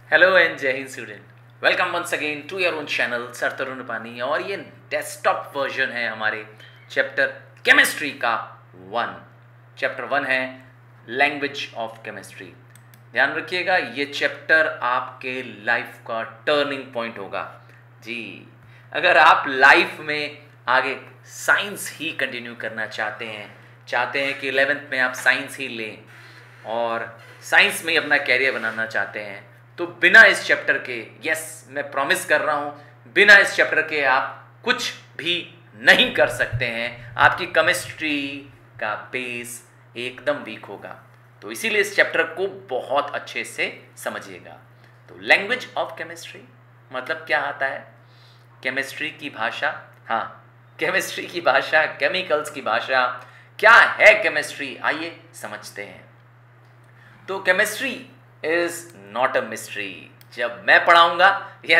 Hello and Jai Hind student, welcome once again to your own channel sir Tarun Pani. और ये desktop version है हमारे chapter chemistry का चैप्टर 1 है लैंग्वेज ऑफ केमिस्ट्री। ध्यान रखिएगा, ये चैप्टर आपके लाइफ का टर्निंग पॉइंट होगा जी। अगर आप लाइफ में आगे साइंस ही कंटिन्यू करना चाहते हैं कि 11th में आप साइंस ही लें और साइंस में ही अपना कैरियर बनाना चाहते हैं, तो बिना इस चैप्टर के, यस मैं प्रॉमिस कर रहा हूं, बिना इस चैप्टर के आप कुछ भी नहीं कर सकते हैं। आपकी केमिस्ट्री का बेस एकदम वीक होगा, तो इसीलिए इस चैप्टर को बहुत अच्छे से समझिएगा। तो लैंग्वेज ऑफ केमिस्ट्री मतलब क्या आता है? केमिस्ट्री की भाषा, हाँ केमिस्ट्री की भाषा, केमिकल्स की भाषा। क्या है केमिस्ट्री, आइए समझते हैं। तो chemistry is not a mystery. जब मैं पढ़ाऊंगा,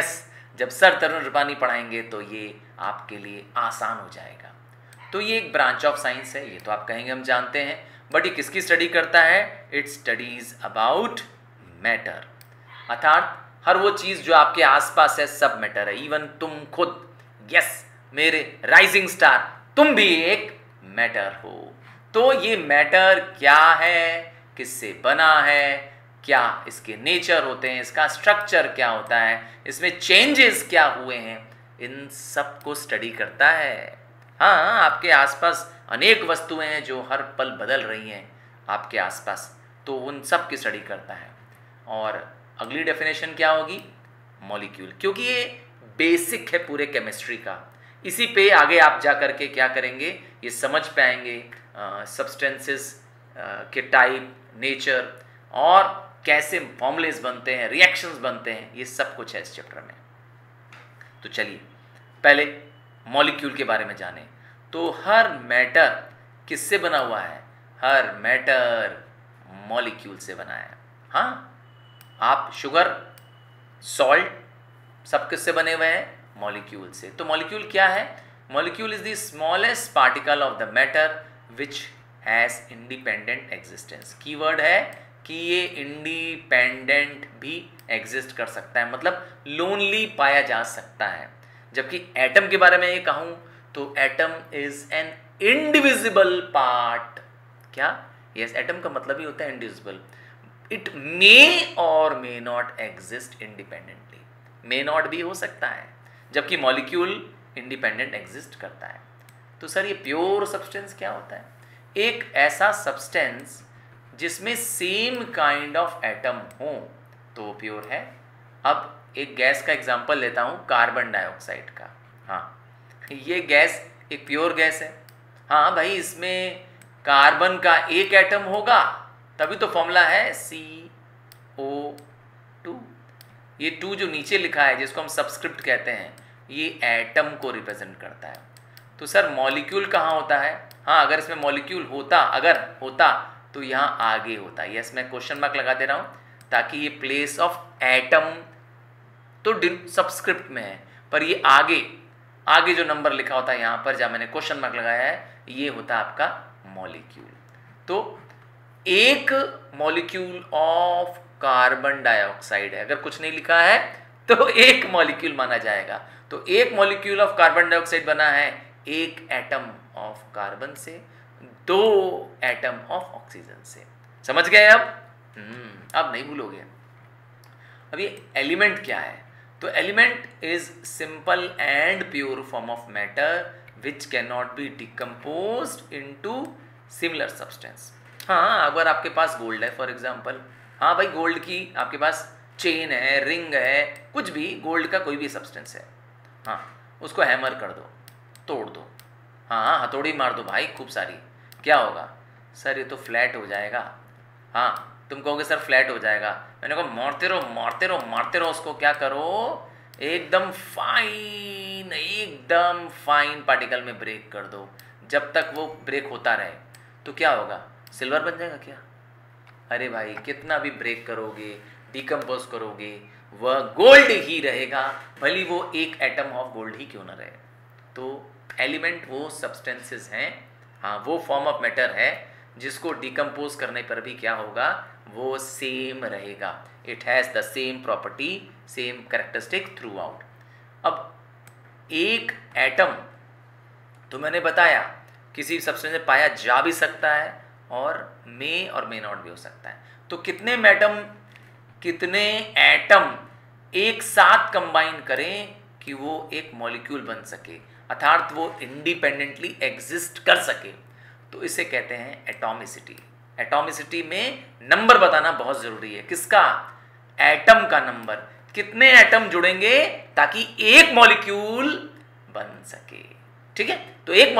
जब सर तरुण रुपानी पढ़ाएंगे तो ये आपके लिए आसान हो जाएगा। तो ये एक ब्रांच ऑफ साइंस है, ये तो आप कहेंगे हम जानते हैं, बट ये किसकी स्टडी करता है? इट स्टडीज अबाउट मैटर, अर्थात हर वो चीज जो आपके आसपास है सब मैटर है। इवन तुम खुद, मेरे राइजिंग स्टार, तुम भी एक मैटर हो। तो ये मैटर क्या है, किससे बना है, क्या इसके नेचर होते हैं, इसका स्ट्रक्चर क्या होता है, इसमें चेंजेस क्या हुए हैं, इन सब को स्टडी करता है। हाँ, आपके आसपास अनेक वस्तुएं हैं जो हर पल बदल रही हैं आपके आसपास, तो उन सब की स्टडी करता है। और अगली डेफिनेशन क्या होगी? मॉलिक्यूल, क्योंकि ये बेसिक है पूरे केमिस्ट्री का। इसी पे आगे आप जा करके क्या करेंगे, ये समझ पाएंगे सब्सटेंसेस के टाइप, नेचर और कैसे फॉर्मुलेस बनते हैं, रिएक्शंस बनते हैं, ये सब कुछ है इस चैप्टर में। तो चलिए पहले मॉलिक्यूल के बारे में जानें। तो हर मैटर किससे बना हुआ है? हर मैटर मॉलिक्यूल से बना है। हाँ, आप शुगर, सॉल्ट, सब किससे बने हुए हैं? मॉलिक्यूल से। तो मॉलिक्यूल क्या है? Molecule is the smallest particle of the matter which has independent existence. Keyword है कि ये इंडिपेंडेंट भी एग्जिस्ट कर सकता है, मतलब लोनली पाया जा सकता है। जबकि एटम के बारे में ये कहूं तो atom is an indivisible part. क्या? यस, एटम का मतलब ही होता है indivisible. It may or may not exist independently, may not भी हो सकता है, जबकि मॉलिक्यूल इंडिपेंडेंट एग्जिस्ट करता है। तो सर ये प्योर सब्सटेंस क्या होता है? एक ऐसा सब्सटेंस जिसमें सेम काइंड ऑफ एटम हो तो प्योर है। अब एक गैस का एग्जांपल लेता हूं, कार्बन डाइऑक्साइड का। हाँ, ये गैस एक प्योर गैस है। हाँ भाई, इसमें कार्बन का एक एटम होगा तभी तो फॉर्मूला है CO2। ये 2 जो नीचे लिखा है, जिसको हम सबस्क्रिप्ट कहते हैं, ये एटम को रिप्रेजेंट करता है। तो सर मॉलिक्यूल कहाँ होता है? हाँ, अगर इसमें मॉलिक्यूल होता, अगर होता तो यहाँ आगे होता। यस, मैं क्वेश्चन मार्क लगा दे रहा हूँ ताकि ये प्लेस ऑफ एटम तो सबस्क्रिप्ट में है, पर ये आगे जो नंबर लिखा होता है यहाँ पर, जहाँ मैंने क्वेश्चन मार्क लगाया है, ये होता है आपका मॉलिक्यूल। तो एक मॉलिक्यूल ऑफ कार्बन डाइऑक्साइड है, अगर कुछ नहीं लिखा है तो एक मॉलिक्यूल माना जाएगा। तो एक मॉलिक्यूल ऑफ कार्बन डाइऑक्साइड बना है एक एटम ऑफ कार्बन से, 2 एटम ऑफ ऑक्सीजन से। समझ गए अब नहीं भूलोगे। अब ये एलिमेंट क्या है? तो element is simple and pure form of matter which can not be decomposed into similar substance. हाँ, अगर आपके पास गोल्ड है फॉर एग्जांपल, हाँ भाई, गोल्ड की आपके पास चेन है, रिंग है, कुछ भी गोल्ड का कोई भी सब्सटेंस है, हाँ, उसको हैमर कर दो, तोड़ दो, हाँ हथौड़ी मार दो भाई खूब सारी, क्या होगा? सर ये तो फ्लैट हो जाएगा। हाँ, तुम कहोगे सर फ्लैट हो जाएगा। मैंने कहा मारते रहो मारते रहो मारते रहो, उसको क्या करो, एकदम फाइन पार्टिकल में ब्रेक कर दो। जब तक वो ब्रेक होता रहे तो क्या होगा? सिल्वर बन जाएगा क्या? अरे भाई, कितना भी ब्रेक करोगे, डिकम्पोज करोगे, वह गोल्ड ही रहेगा, भले वो एक एटम ऑफ गोल्ड ही क्यों ना रहे। तो एलिमेंट वो सब्सटेंसेस हैं, हाँ वो फॉर्म ऑफ मैटर है जिसको डिकम्पोज करने पर भी क्या होगा? वो सेम रहेगा, it has the same property, same characteristic throughout. अब एक एटम तो मैंने बताया किसी सब्सटेंस में पाया जा भी सकता है और मे नॉट भी हो सकता है। तो कितने एटम एक साथ कंबाइन करें कि वो एक मॉलिक्यूल बन सके, अर्थात वो इंडिपेंडेंटली एग्जिस्ट कर सके, तो इसे कहते हैं एटॉमिसिटी। एटॉमिसिटी में नंबर बताना बहुत जरूरी है। किसका? एटम का नंबर। कितने एटम जुड़ेंगे ताकि एक मॉलिक्यूल बन सके। ठीक है, तो एक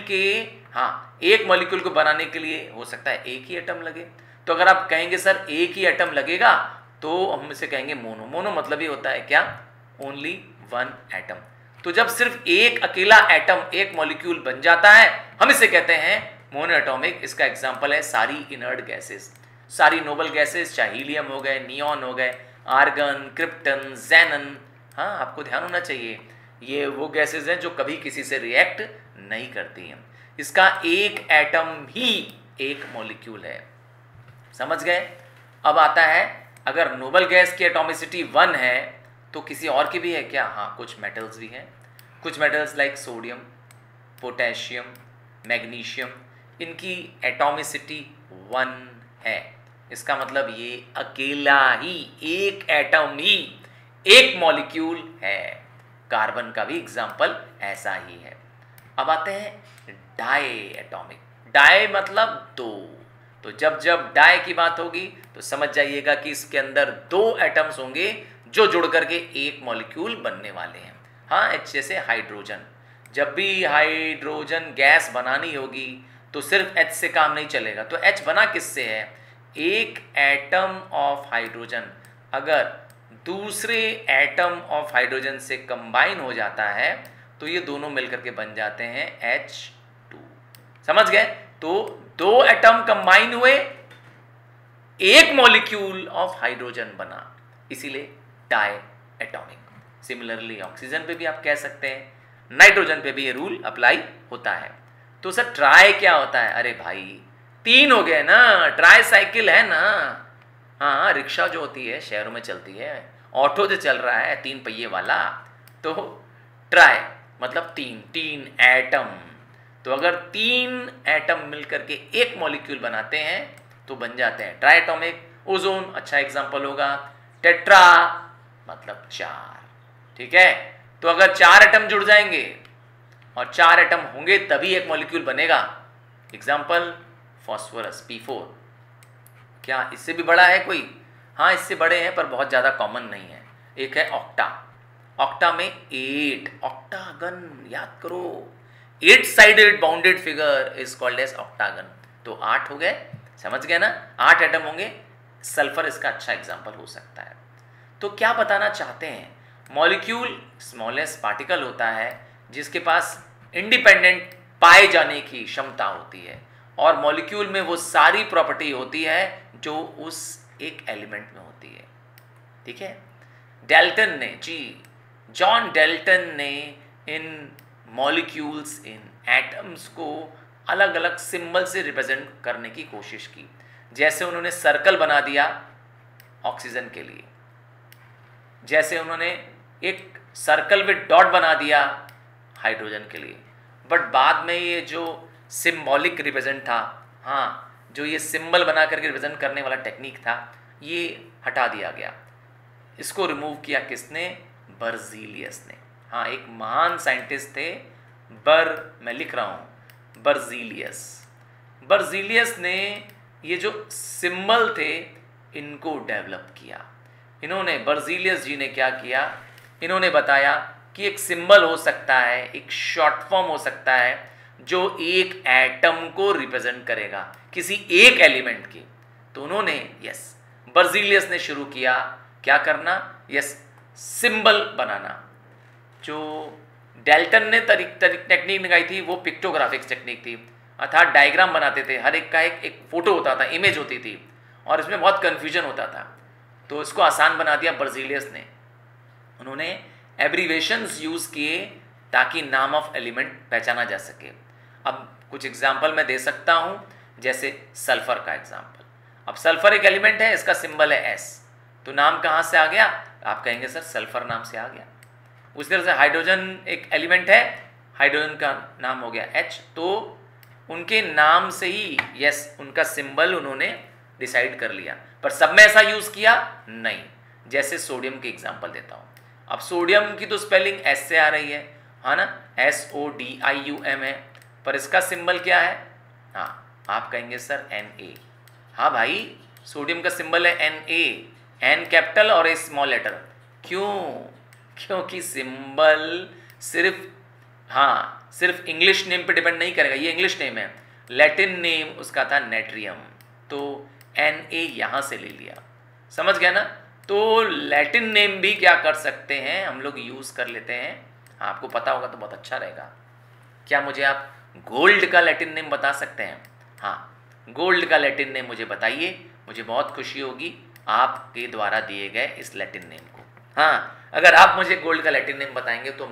मॉलिक्यूल को बनाने के लिए हो सकता है एक ही एटम लगे। तो अगर आप कहेंगे सर एक ही एटम लगेगा, तो हम इसे कहेंगे मोनो। मोनो मतलब ही होता है क्या? Only one atom. तो जब सिर्फ एक अकेला एटम एक मॉलिक्यूल बन जाता है, हम इसे कहते हैं मोनोएटॉमिक। इसका एग्जांपल है सारी इनर्ट गैसेस, सारी नोबल गैसेस, चाहे हीलियम हो गए, नियॉन हो गए, आर्गन, क्रिप्टन, ज़ेनन। हाँ, आपको ध्यान होना चाहिए, ये वो गैसेस हैं जो कभी किसी से रिएक्ट नहीं करती हैं। इसका एक एटम ही एक मॉलिक्यूल है। समझ गए? अब आता है, अगर नोबल गैस की एटॉमिसिटी 1 है तो किसी और की भी है क्या? हाँ, कुछ मेटल्स भी हैं। कुछ metals like sodium, potassium, magnesium, इनकी एटॉमिसिटी 1 है। इसका मतलब ये अकेला ही एक एटम ही एक मॉलिक्यूल है। कार्बन का भी एग्जाम्पल ऐसा ही है। अब आते हैं डाई एटॉमिक। डाई मतलब दो। तो जब डाई की बात होगी तो समझ जाइएगा कि इसके अंदर दो एटम्स होंगे जो जुड़ करके एक मॉलिक्यूल बनने वाले हैं। हाँ, एच जैसे हाइड्रोजन। जब भी हाइड्रोजन गैस बनानी होगी तो सिर्फ एच से काम नहीं चलेगा। तो एच बना किससे है? एक एटम ऑफ हाइड्रोजन अगर दूसरे एटम ऑफ हाइड्रोजन से कंबाइन हो जाता है तो ये दोनों मिलकर के बन जाते हैं H2। समझ गए? तो दो एटम कंबाइन हुए, एक मॉलिक्यूल ऑफ हाइड्रोजन बना, इसीलिए डाई एटॉमिक। सिमिलरली ऑक्सीजन पे भी आप कह सकते हैं, नाइट्रोजन पे भी ये रूल अप्लाई होता है। तो सर ट्राई क्या होता है? अरे भाई 3 हो गए ना, ट्राई साइकिल है ना। हाँ, रिक्शा जो होती है शहरों में चलती है, ऑटो जो चल रहा है 3 पहिए वाला, तो ट्राई मतलब 3 एटम। तो अगर 3 एटम मिलकर के एक मॉलिक्यूल बनाते हैं तो बन जाते हैं ट्राई एटॉमिक। ओजोन अच्छा एग्जांपल होगा। टेट्रा मतलब 4। ठीक है, तो अगर 4 एटम जुड़ जाएंगे और 4 एटम होंगे तभी एक मॉलिक्यूल बनेगा। Example phosphorus P4। क्या इससे भी बड़ा है कोई? हाँ, इससे बड़े हैं पर बहुत ज़्यादा कॉमन नहीं है। एक है ऑक्टा। ऑक्टा में 8, ऑक्टागन याद करो, 8 sided bounded figure is called as octagon. तो 8 हो गए, समझ गए ना? 8 एटम होंगे। सल्फर इसका अच्छा एग्जाम्पल हो सकता है। तो क्या बताना चाहते हैं? मॉलिक्यूल स्मॉलेस्ट पार्टिकल होता है जिसके पास इंडिपेंडेंट पाए जाने की क्षमता होती है, और मॉलिक्यूल में वो सारी प्रॉपर्टी होती है जो उस एक एलिमेंट में होती है। ठीक है, जॉन डेल्टन ने इन मॉलिक्यूल्स, इन एटम्स को अलग अलग सिंबल से रिप्रेजेंट करने की कोशिश की। जैसे उन्होंने सर्कल बना दिया ऑक्सीजन के लिए, जैसे उन्होंने एक सर्कल विद डॉट बना दिया हाइड्रोजन के लिए। बट बाद में ये जो सिंबॉलिक रिप्रेजेंट था, हाँ, जो ये सिंबल बना करके रिप्रेजेंट करने वाला टेक्निक था, ये हटा दिया गया। इसको रिमूव किया किसने? बर्जीलियस ने। हाँ, एक महान साइंटिस्ट थे, मैं लिख रहा हूँ बर्जीलियस ने ये जो सिंबल थे इनको डेवलप किया। बर्जीलियस जी ने क्या किया? इन्होंने बताया कि एक सिंबल हो सकता है, एक शॉर्ट फॉर्म हो सकता है जो एक एटम को रिप्रेजेंट करेगा, किसी एक एलिमेंट की। तो उन्होंने बर्जीलियस ने शुरू किया क्या करना? सिंबल बनाना। जो डेल्टन ने टेक्निक निकाली थी वो पिक्टोग्राफिक्स टेक्निक थी, अर्थात डायग्राम बनाते थे, हर एक का एक फोटो होता था, इमेज होती थी, और इसमें बहुत कन्फ्यूजन होता था। तो इसको आसान बना दिया बर्जीलियस ने। उन्होंने एब्रीवेशंस यूज़ किए ताकि नाम ऑफ एलिमेंट पहचाना जा सके। अब कुछ एग्जाम्पल मैं दे सकता हूँ, जैसे सल्फर का एग्जाम्पल। अब सल्फर एक एलिमेंट है, इसका सिंबल है S, तो नाम कहाँ से आ गया? आप कहेंगे सर सल्फर नाम से आ गया। उसी तरह से हाइड्रोजन एक एलिमेंट है, हाइड्रोजन का नाम हो गया H, तो उनके नाम से ही यस उनका सिंबल उन्होंने डिसाइड कर लिया। पर सब में ऐसा यूज किया नहीं। जैसे सोडियम की एग्जांपल देता हूं। अब सोडियम की तो स्पेलिंग एस से आ रही है, हाँ ना, SODIUM है, पर इसका सिंबल क्या है? हाँ, आप कहेंगे सर Na। हाँ भाई, सोडियम का सिंबल है Na, N कैपिटल और A स्मॉल लेटर। क्यों? क्योंकि सिंबल सिर्फ इंग्लिश नेम पे डिपेंड नहीं करेगा। ये इंग्लिश नेम है, लैटिन नेम उसका था नेट्रियम, तो Na यहाँ से ले लिया। समझ गया ना? तो लैटिन नेम भी क्या कर सकते हैं हम लोग, यूज़ कर लेते हैं। आपको पता होगा तो बहुत अच्छा रहेगा। क्या मुझे आप गोल्ड का लैटिन नेम बता सकते हैं? हाँ, गोल्ड का लैटिन नेम मुझे बताइए, मुझे बहुत खुशी होगी आपके द्वारा दिए गए इस लैटिन नेम को। हाँ, अगर आप मुझे गोल्ड का लैटिन नेम बताएंगे तो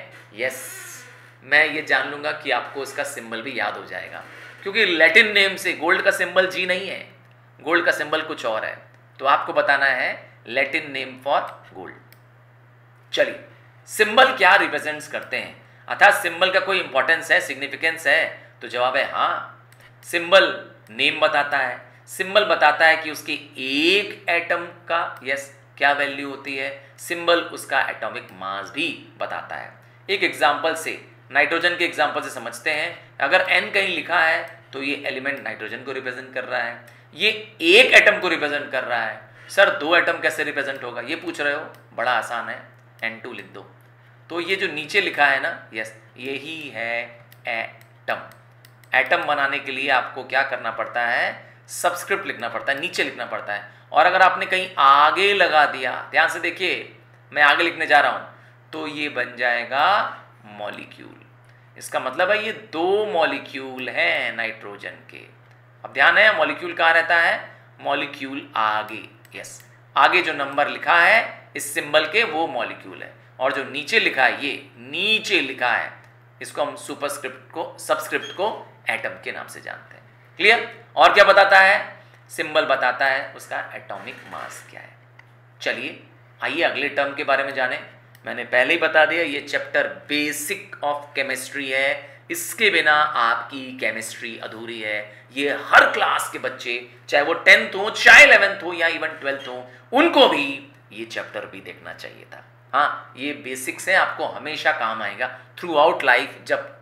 मैं ये जान लूँगा कि आपको इसका सिंबल भी याद हो जाएगा, क्योंकि लैटिन नेम से गोल्ड का सिंबल G नहीं है, गोल्ड का सिंबल कुछ और है। तो आपको बताना है लैटिन नेम फॉर गोल्ड। चलिए, सिंबल क्या रिप्रेजेंट्स करते हैं, अर्थात सिंबल का कोई इंपॉर्टेंस है, सिग्निफिकेंस है? तो जवाब है हाँ। सिंबल नेम बताता है, सिंबल बताता है कि उसके एक एटम का क्या वैल्यू होती है, सिंबल उसका एटॉमिक मास भी बताता है। एक एग्जांपल से, नाइट्रोजन के एग्जांपल से समझते हैं। अगर N कहीं लिखा है तो ये एलिमेंट नाइट्रोजन को रिप्रेजेंट कर रहा है, ये एक एटम को रिप्रेजेंट कर रहा है। सर 2 एटम कैसे रिप्रेजेंट होगा, ये पूछ रहे हो? बड़ा आसान है, N2 लिख दो। तो ये जो नीचे लिखा है ना, यही है एटम। एटम बनाने के लिए आपको क्या करना पड़ता है? सबस्क्रिप्ट लिखना पड़ता है, नीचे लिखना पड़ता है। और अगर आपने कहीं आगे लगा दिया, ध्यान से देखिए, मैं आगे लिखने जा रहा हूं, तो ये बन जाएगा मॉलिक्यूल। इसका मतलब है ये 2 मॉलिक्यूल हैं नाइट्रोजन के। अब ध्यान है, मॉलिक्यूल कहाँ रहता है? मॉलिक्यूल आगे, आगे जो नंबर लिखा है इस सिंबल के, वो मॉलिक्यूल है। और जो नीचे लिखा है, ये नीचे लिखा है, इसको हम सबस्क्रिप्ट को एटम के नाम से जानते हैं। क्लियर? और क्या बताता है? सिंबल बताता है उसका एटॉमिक मास क्या है। चलिए आइए अगले टर्म के बारे में जानें। मैंने पहले ही बता दिया, ये चैप्टर बेसिक ऑफ केमिस्ट्री है, इसके बिना आपकी केमिस्ट्री अधूरी है। ये हर क्लास के बच्चे, चाहे वो 10th हो, चाहे 11th हो या इवन 12th हो, उनको भी ये चैप्टर भी देखना चाहिए था। हाँ, ये बेसिक्स है, आपको हमेशा काम आएगा थ्रू आउट लाइफ।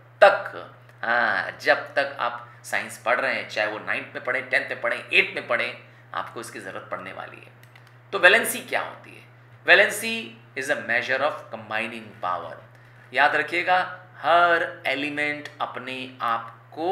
जब तक आप साइंस पढ़ रहे हैं, चाहे वो 9th में पढ़ें, 10th में पढ़ें, 8th में पढ़ें, आपको इसकी ज़रूरत पड़ने वाली है। तो वैलेंसी क्या होती है? Valency is a measure of combining power. याद रखिएगा, हर एलिमेंट अपने आप को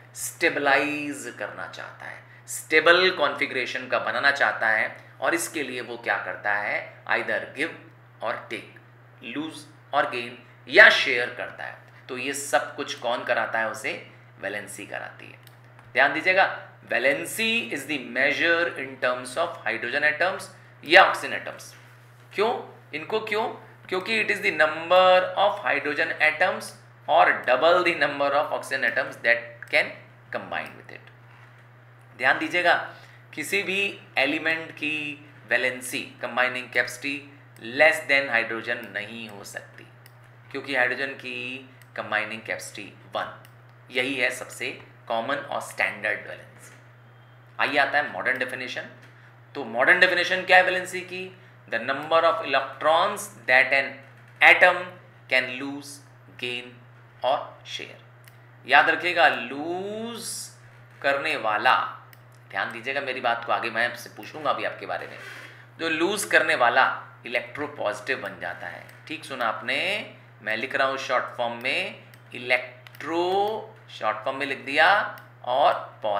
स्टेबलाइज करना चाहता है, स्टेबल कॉन्फ़िगरेशन का बनाना चाहता है, और इसके लिए वो क्या करता है? Either give or take, lose or gain, या शेयर करता है। तो ये सब कुछ कौन कराता है? उसे वैलेंसी कराती है। ध्यान दीजिएगा, valency is the measure in terms of hydrogen atoms या ऑक्सीजन एटम्स। क्यों? इनको क्यों? क्योंकि it is the number of hydrogen atoms or double the number of oxygen atoms that can combine with it. ध्यान दीजिएगा, किसी भी एलिमेंट की valency, combining capacity less than hydrogen नहीं हो सकती, क्योंकि हाइड्रोजन की कंबाइनिंग कैपेसिटी 1, यही है सबसे कॉमन और स्टैंडर्ड वैलेंसी। आइए आता है मॉडर्न डेफिनेशन। तो मॉडर्न डेफिनेशन क्या है वैलेंसी की? The number of electrons that an atom can lose, gain or share. याद रखिएगा, लूज करने वाला, ध्यान दीजिएगा मेरी बात को, आगे मैं आपसे पूछूंगा अभी आपके बारे में। जो लूज करने वाला इलेक्ट्रोपॉजिटिव बन जाता है। ठीक सुना आपने, मैं लिख रहा हूँ शॉर्ट फॉर्म में, इलेक्ट्रो शॉर्ट फॉर्म में लिख दिया, और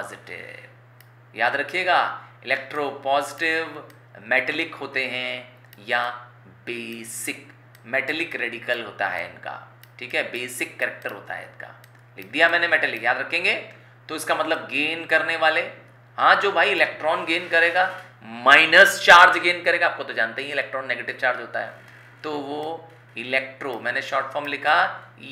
पॉजिटिव। याद रखिएगा, इलेक्ट्रो पॉजिटिव मेटेलिक होते हैं या बेसिक। मेटेलिक रेडिकल होता है इनका, ठीक है, बेसिक कैरेक्टर होता है इनका। लिख दिया मैंने मेटेलिक, याद रखेंगे। तो इसका मतलब गेन करने वाले, हाँ, जो भाई इलेक्ट्रॉन गेन करेगा, माइनस चार्ज गेन करेगा, आपको तो जानते ही इलेक्ट्रॉन नेगेटिव चार्ज होता है, तो वो इलेक्ट्रो, मैंने शॉर्ट फॉर्म लिखा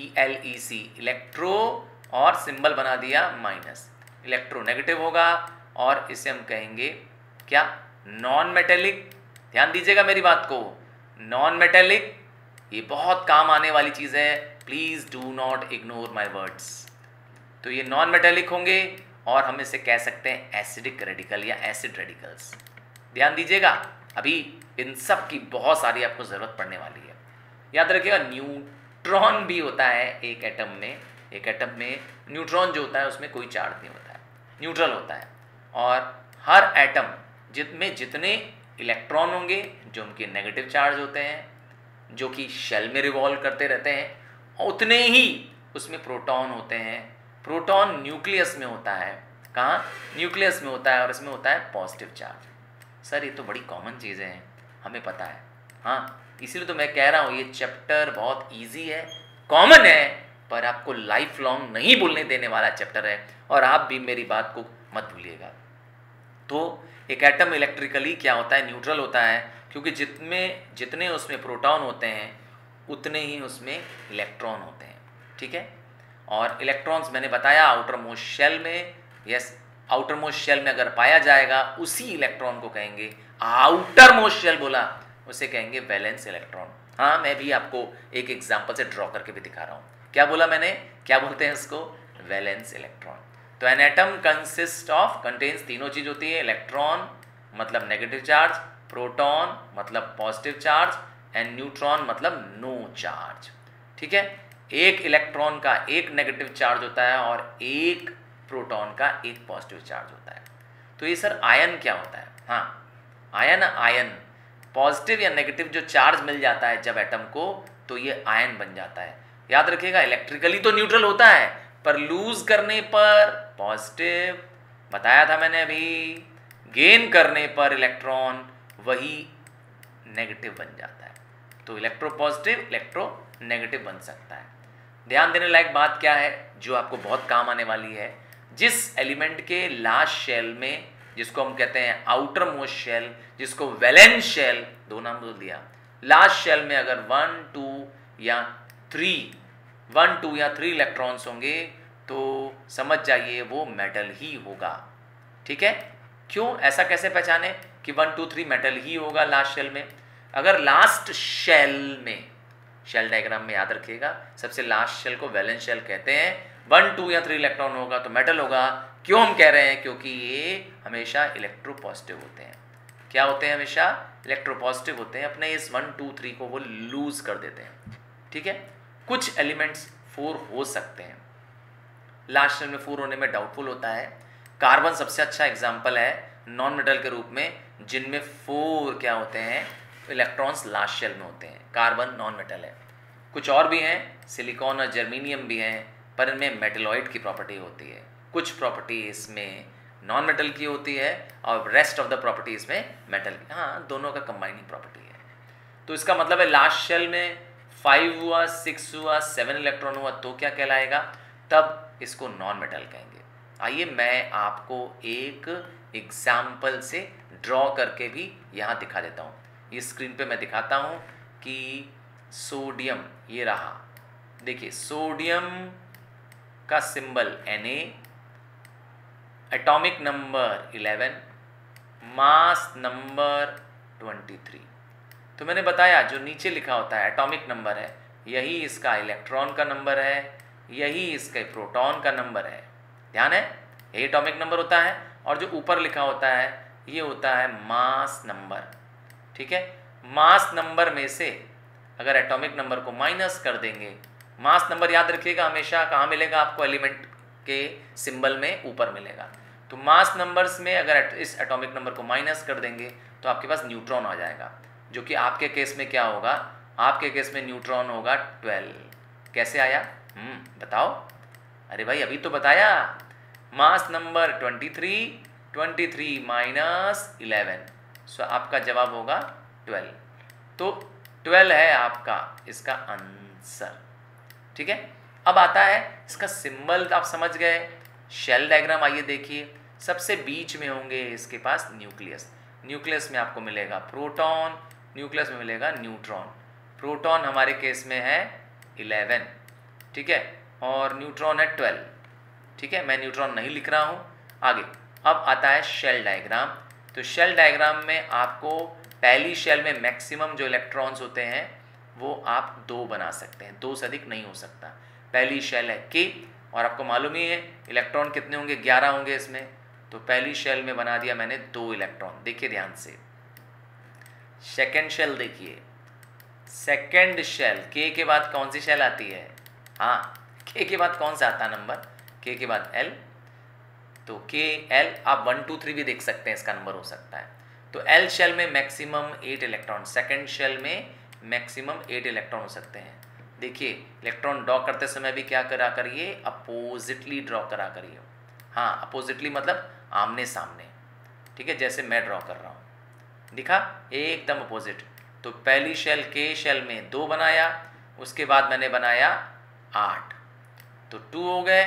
ELEC, इलेक्ट्रो, और सिंबल बना दिया माइनस। इलेक्ट्रो नेगेटिव होगा और इसे हम कहेंगे क्या, नॉन मेटेलिक। ध्यान दीजिएगा मेरी बात को, नॉन मेटेलिक, ये बहुत काम आने वाली चीज़ है, please do not ignore my words. तो ये नॉन मेटेलिक होंगे और हम इसे कह सकते हैं एसिडिक रेडिकल या एसिड रेडिकल्स। ध्यान दीजिएगा, अभी इन सब की बहुत सारी आपको ज़रूरत पड़ने वाली है। याद रखिएगा, न्यूट्रॉन भी होता है एक एटम में। एक एटम में न्यूट्रॉन जो होता है उसमें कोई चार्ज नहीं होता है, न्यूट्रल होता है। और हर एटम जिसमें जितने इलेक्ट्रॉन होंगे जो उनके नेगेटिव चार्ज होते हैं, जो कि शेल में रिवॉल्व करते रहते हैं, उतने ही उसमें प्रोटॉन होते हैं। प्रोटॉन न्यूक्लियस में होता है, कहाँ, न्यूक्लियस में होता है, और इसमें होता है पॉजिटिव चार्ज। सर ये तो बड़ी कॉमन चीज़ें हैं, हमें पता है। हाँ, इसीलिए तो मैं कह रहा हूँ ये चैप्टर बहुत इजी है, कॉमन है, पर आपको लाइफ लॉन्ग नहीं भूलने देने वाला चैप्टर है, और आप भी मेरी बात को मत भूलिएगा। तो एक एटम इलेक्ट्रिकली क्या होता है, न्यूट्रल होता है, क्योंकि जितने उसमें प्रोटॉन होते हैं उतने ही उसमें इलेक्ट्रॉन होते हैं। ठीक है, और इलेक्ट्रॉन्स मैंने बताया आउटर मोस्ट शेल में, यस, आउटर मोस्ट शेल में अगर पाया जाएगा उसी इलेक्ट्रॉन को कहेंगे, आउटर मोस्ट शेल बोला उसे कहेंगे वैलेंस इलेक्ट्रॉन। हाँ, मैं भी आपको एक एग्जांपल से ड्रॉ करके भी दिखा रहा हूँ। क्या बोला मैंने, क्या बोलते हैं उसको, वैलेंस इलेक्ट्रॉन। तो एन एटम कंटेन्स तीनों चीज होती है, इलेक्ट्रॉन मतलब नेगेटिव चार्ज, प्रोटॉन मतलब पॉजिटिव चार्ज, एंड न्यूट्रॉन मतलब नो चार्ज। ठीक है, एक इलेक्ट्रॉन का एक नेगेटिव चार्ज होता है और एक प्रोटॉन का एक पॉजिटिव चार्ज होता है। तो ये सर आयन क्या होता है, हाँ, आयन पॉजिटिव या नेगेटिव जो चार्ज मिल जाता है जब एटम को, तो ये आयन बन जाता है। याद रखिएगा, इलेक्ट्रिकली तो न्यूट्रल होता है, पर लूज करने पर पॉजिटिव, बताया था मैंने अभी, गेन करने पर इलेक्ट्रॉन वही नेगेटिव बन जाता है। तो इलेक्ट्रो पॉजिटिव इलेक्ट्रो नेगेटिव बन सकता है। ध्यान देने लायक बात क्या है जो आपको बहुत काम आने वाली है, जिस एलिमेंट के लास्ट शेल में, जिसको हम कहते हैं आउटर मोस्ट शेल, जिसको वैलेंस शेल, दो नाम बोल दिया, लास्ट शेल में अगर 1 2 या 3 इलेक्ट्रॉन्स होंगे तो समझ जाइए वो मेटल ही होगा। ठीक है, क्यों, ऐसा कैसे पहचाने कि 1 2 3 मेटल ही होगा लास्ट शेल में? अगर लास्ट शेल में, शेल डायग्राम में याद रखिएगा, सबसे लास्ट शेल को वैलेंस शेल कहते हैं, 1 2 या 3 इलेक्ट्रॉन होगा तो मेटल होगा। क्यों हम कह रहे हैं, क्योंकि ये हमेशा इलेक्ट्रोपॉजिटिव होते हैं। क्या होते हैं, हमेशा इलेक्ट्रोपॉजिटिव होते हैं, अपने इस 1 2 3 को वो लूज कर देते हैं। ठीक है, कुछ एलिमेंट्स 4 हो सकते हैं, लास्ट शेल में 4 होने में डाउटफुल होता है। कार्बन सबसे अच्छा एग्जाम्पल है नॉन मेटल के रूप में, जिनमें 4 क्या होते हैं, इलेक्ट्रॉन्स लास्ट शेल में होते हैं। कार्बन नॉन मेटल है। कुछ और भी हैं, सिलिकॉन और जर्मीनियम भी हैं, पर इनमें मेटलॉइड की प्रॉपर्टी होती है। कुछ प्रॉपर्टी इसमें नॉन मेटल की होती है और रेस्ट ऑफ द प्रॉपर्टी इसमें मेटल की। हाँ, दोनों का कंबाइनिंग प्रॉपर्टी है। तो इसका मतलब है लास्ट शेल में 5 हुआ, 6 हुआ, 7 इलेक्ट्रॉन हुआ तो क्या कहलाएगा, तब इसको नॉन मेटल कहेंगे। आइए मैं आपको एक एग्जाम्पल से ड्रॉ करके भी यहाँ दिखा देता हूँ। ये स्क्रीन पे मैं दिखाता हूँ कि सोडियम, ये रहा, देखिए सोडियम का symbol Na, atomic number 11, mass number 23। तो मैंने बताया जो नीचे लिखा होता है एटॉमिक नंबर है, यही इसका इलेक्ट्रॉन का नंबर है, यही इसके प्रोटॉन का नंबर है। ध्यान है, यही एटॉमिक नंबर होता है, और जो ऊपर लिखा होता है ये होता है मास नंबर। ठीक है, मास नंबर में से अगर एटॉमिक नंबर को माइनस कर देंगे, मास नंबर याद रखिएगा हमेशा कहाँ मिलेगा आपको, एलिमेंट के सिंबल में ऊपर मिलेगा। तो मास नंबर्स में अगर इस एटॉमिक नंबर को माइनस कर देंगे तो आपके पास न्यूट्रॉन आ जाएगा, जो कि आपके केस में क्या होगा, आपके केस में न्यूट्रॉन होगा 12। कैसे आया, बताओ, अरे भाई अभी तो बताया, मास नंबर 23 माइनस 11, सो आपका जवाब होगा 12। तो 12 है आपका इसका आंसर। ठीक है, अब आता है इसका सिंबल, आप समझ गए। शेल डायग्राम आइए देखिए, सबसे बीच में होंगे इसके पास न्यूक्लियस, न्यूक्लियस में आपको मिलेगा प्रोटॉन, न्यूक्लियस में मिलेगा न्यूट्रॉन। प्रोटॉन हमारे केस में है 11, ठीक है, और न्यूट्रॉन है 12। ठीक है, मैं न्यूट्रॉन नहीं लिख रहा हूँ। आगे अब आता है शेल डायग्राम। तो शेल डायग्राम में आपको पहली शेल में मैक्सिमम जो इलेक्ट्रॉन्स होते हैं वो आप 2 बना सकते हैं, 2 से अधिक नहीं हो सकता। पहली शेल है K और आपको मालूम ही है इलेक्ट्रॉन कितने होंगे, 11 होंगे इसमें। तो पहली शेल में बना दिया मैंने 2 इलेक्ट्रॉन। देखिए ध्यान से, सेकेंड शेल देखिए, सेकेंड शेल K के बाद कौन सी शेल आती है? हाँ, K के बाद कौन सा आता है नंबर? K के बाद L। तो K L आप 1 2 3 भी देख सकते हैं, इसका नंबर हो सकता है। तो L शेल में मैक्सिमम 8 इलेक्ट्रॉन, सेकेंड शेल में मैक्सिमम 8 इलेक्ट्रॉन हो सकते हैं। देखिए इलेक्ट्रॉन ड्रॉ करते समय भी क्या करा करिए, अपोजिटली ड्रॉ करा करिए। हाँ, अपोजिटली मतलब आमने सामने, ठीक है, जैसे मैं ड्रॉ कर रहा हूँ, दिखा एकदम अपोजिट। तो पहली शेल K शेल में 2 बनाया, उसके बाद मैंने बनाया 8, तो 2 हो गए,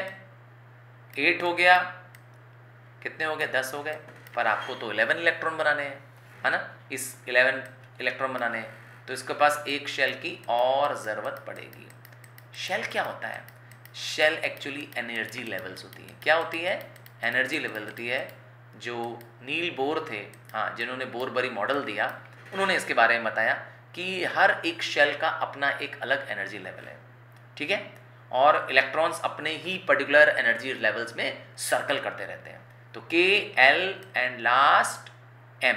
8 हो गया, कितने हो गए? 10 हो गए। पर आपको तो 11 इलेक्ट्रॉन बनाने हैं, है ना, इस 11 इलेक्ट्रॉन बनाने हैं, तो इसके पास एक शेल की और ज़रूरत पड़ेगी। शेल क्या होता है? शेल एक्चुअली एनर्जी लेवल्स होती है। क्या होती है? एनर्जी लेवल होती है। जो नील बोर थे, हाँ, जिन्होंने बोरबरी मॉडल दिया, उन्होंने इसके बारे में बताया कि हर एक शेल का अपना एक अलग एनर्जी लेवल है, ठीक है, और इलेक्ट्रॉन्स अपने ही पर्टिकुलर एनर्जी लेवल्स में सर्कल करते रहते हैं। तो K L and last M,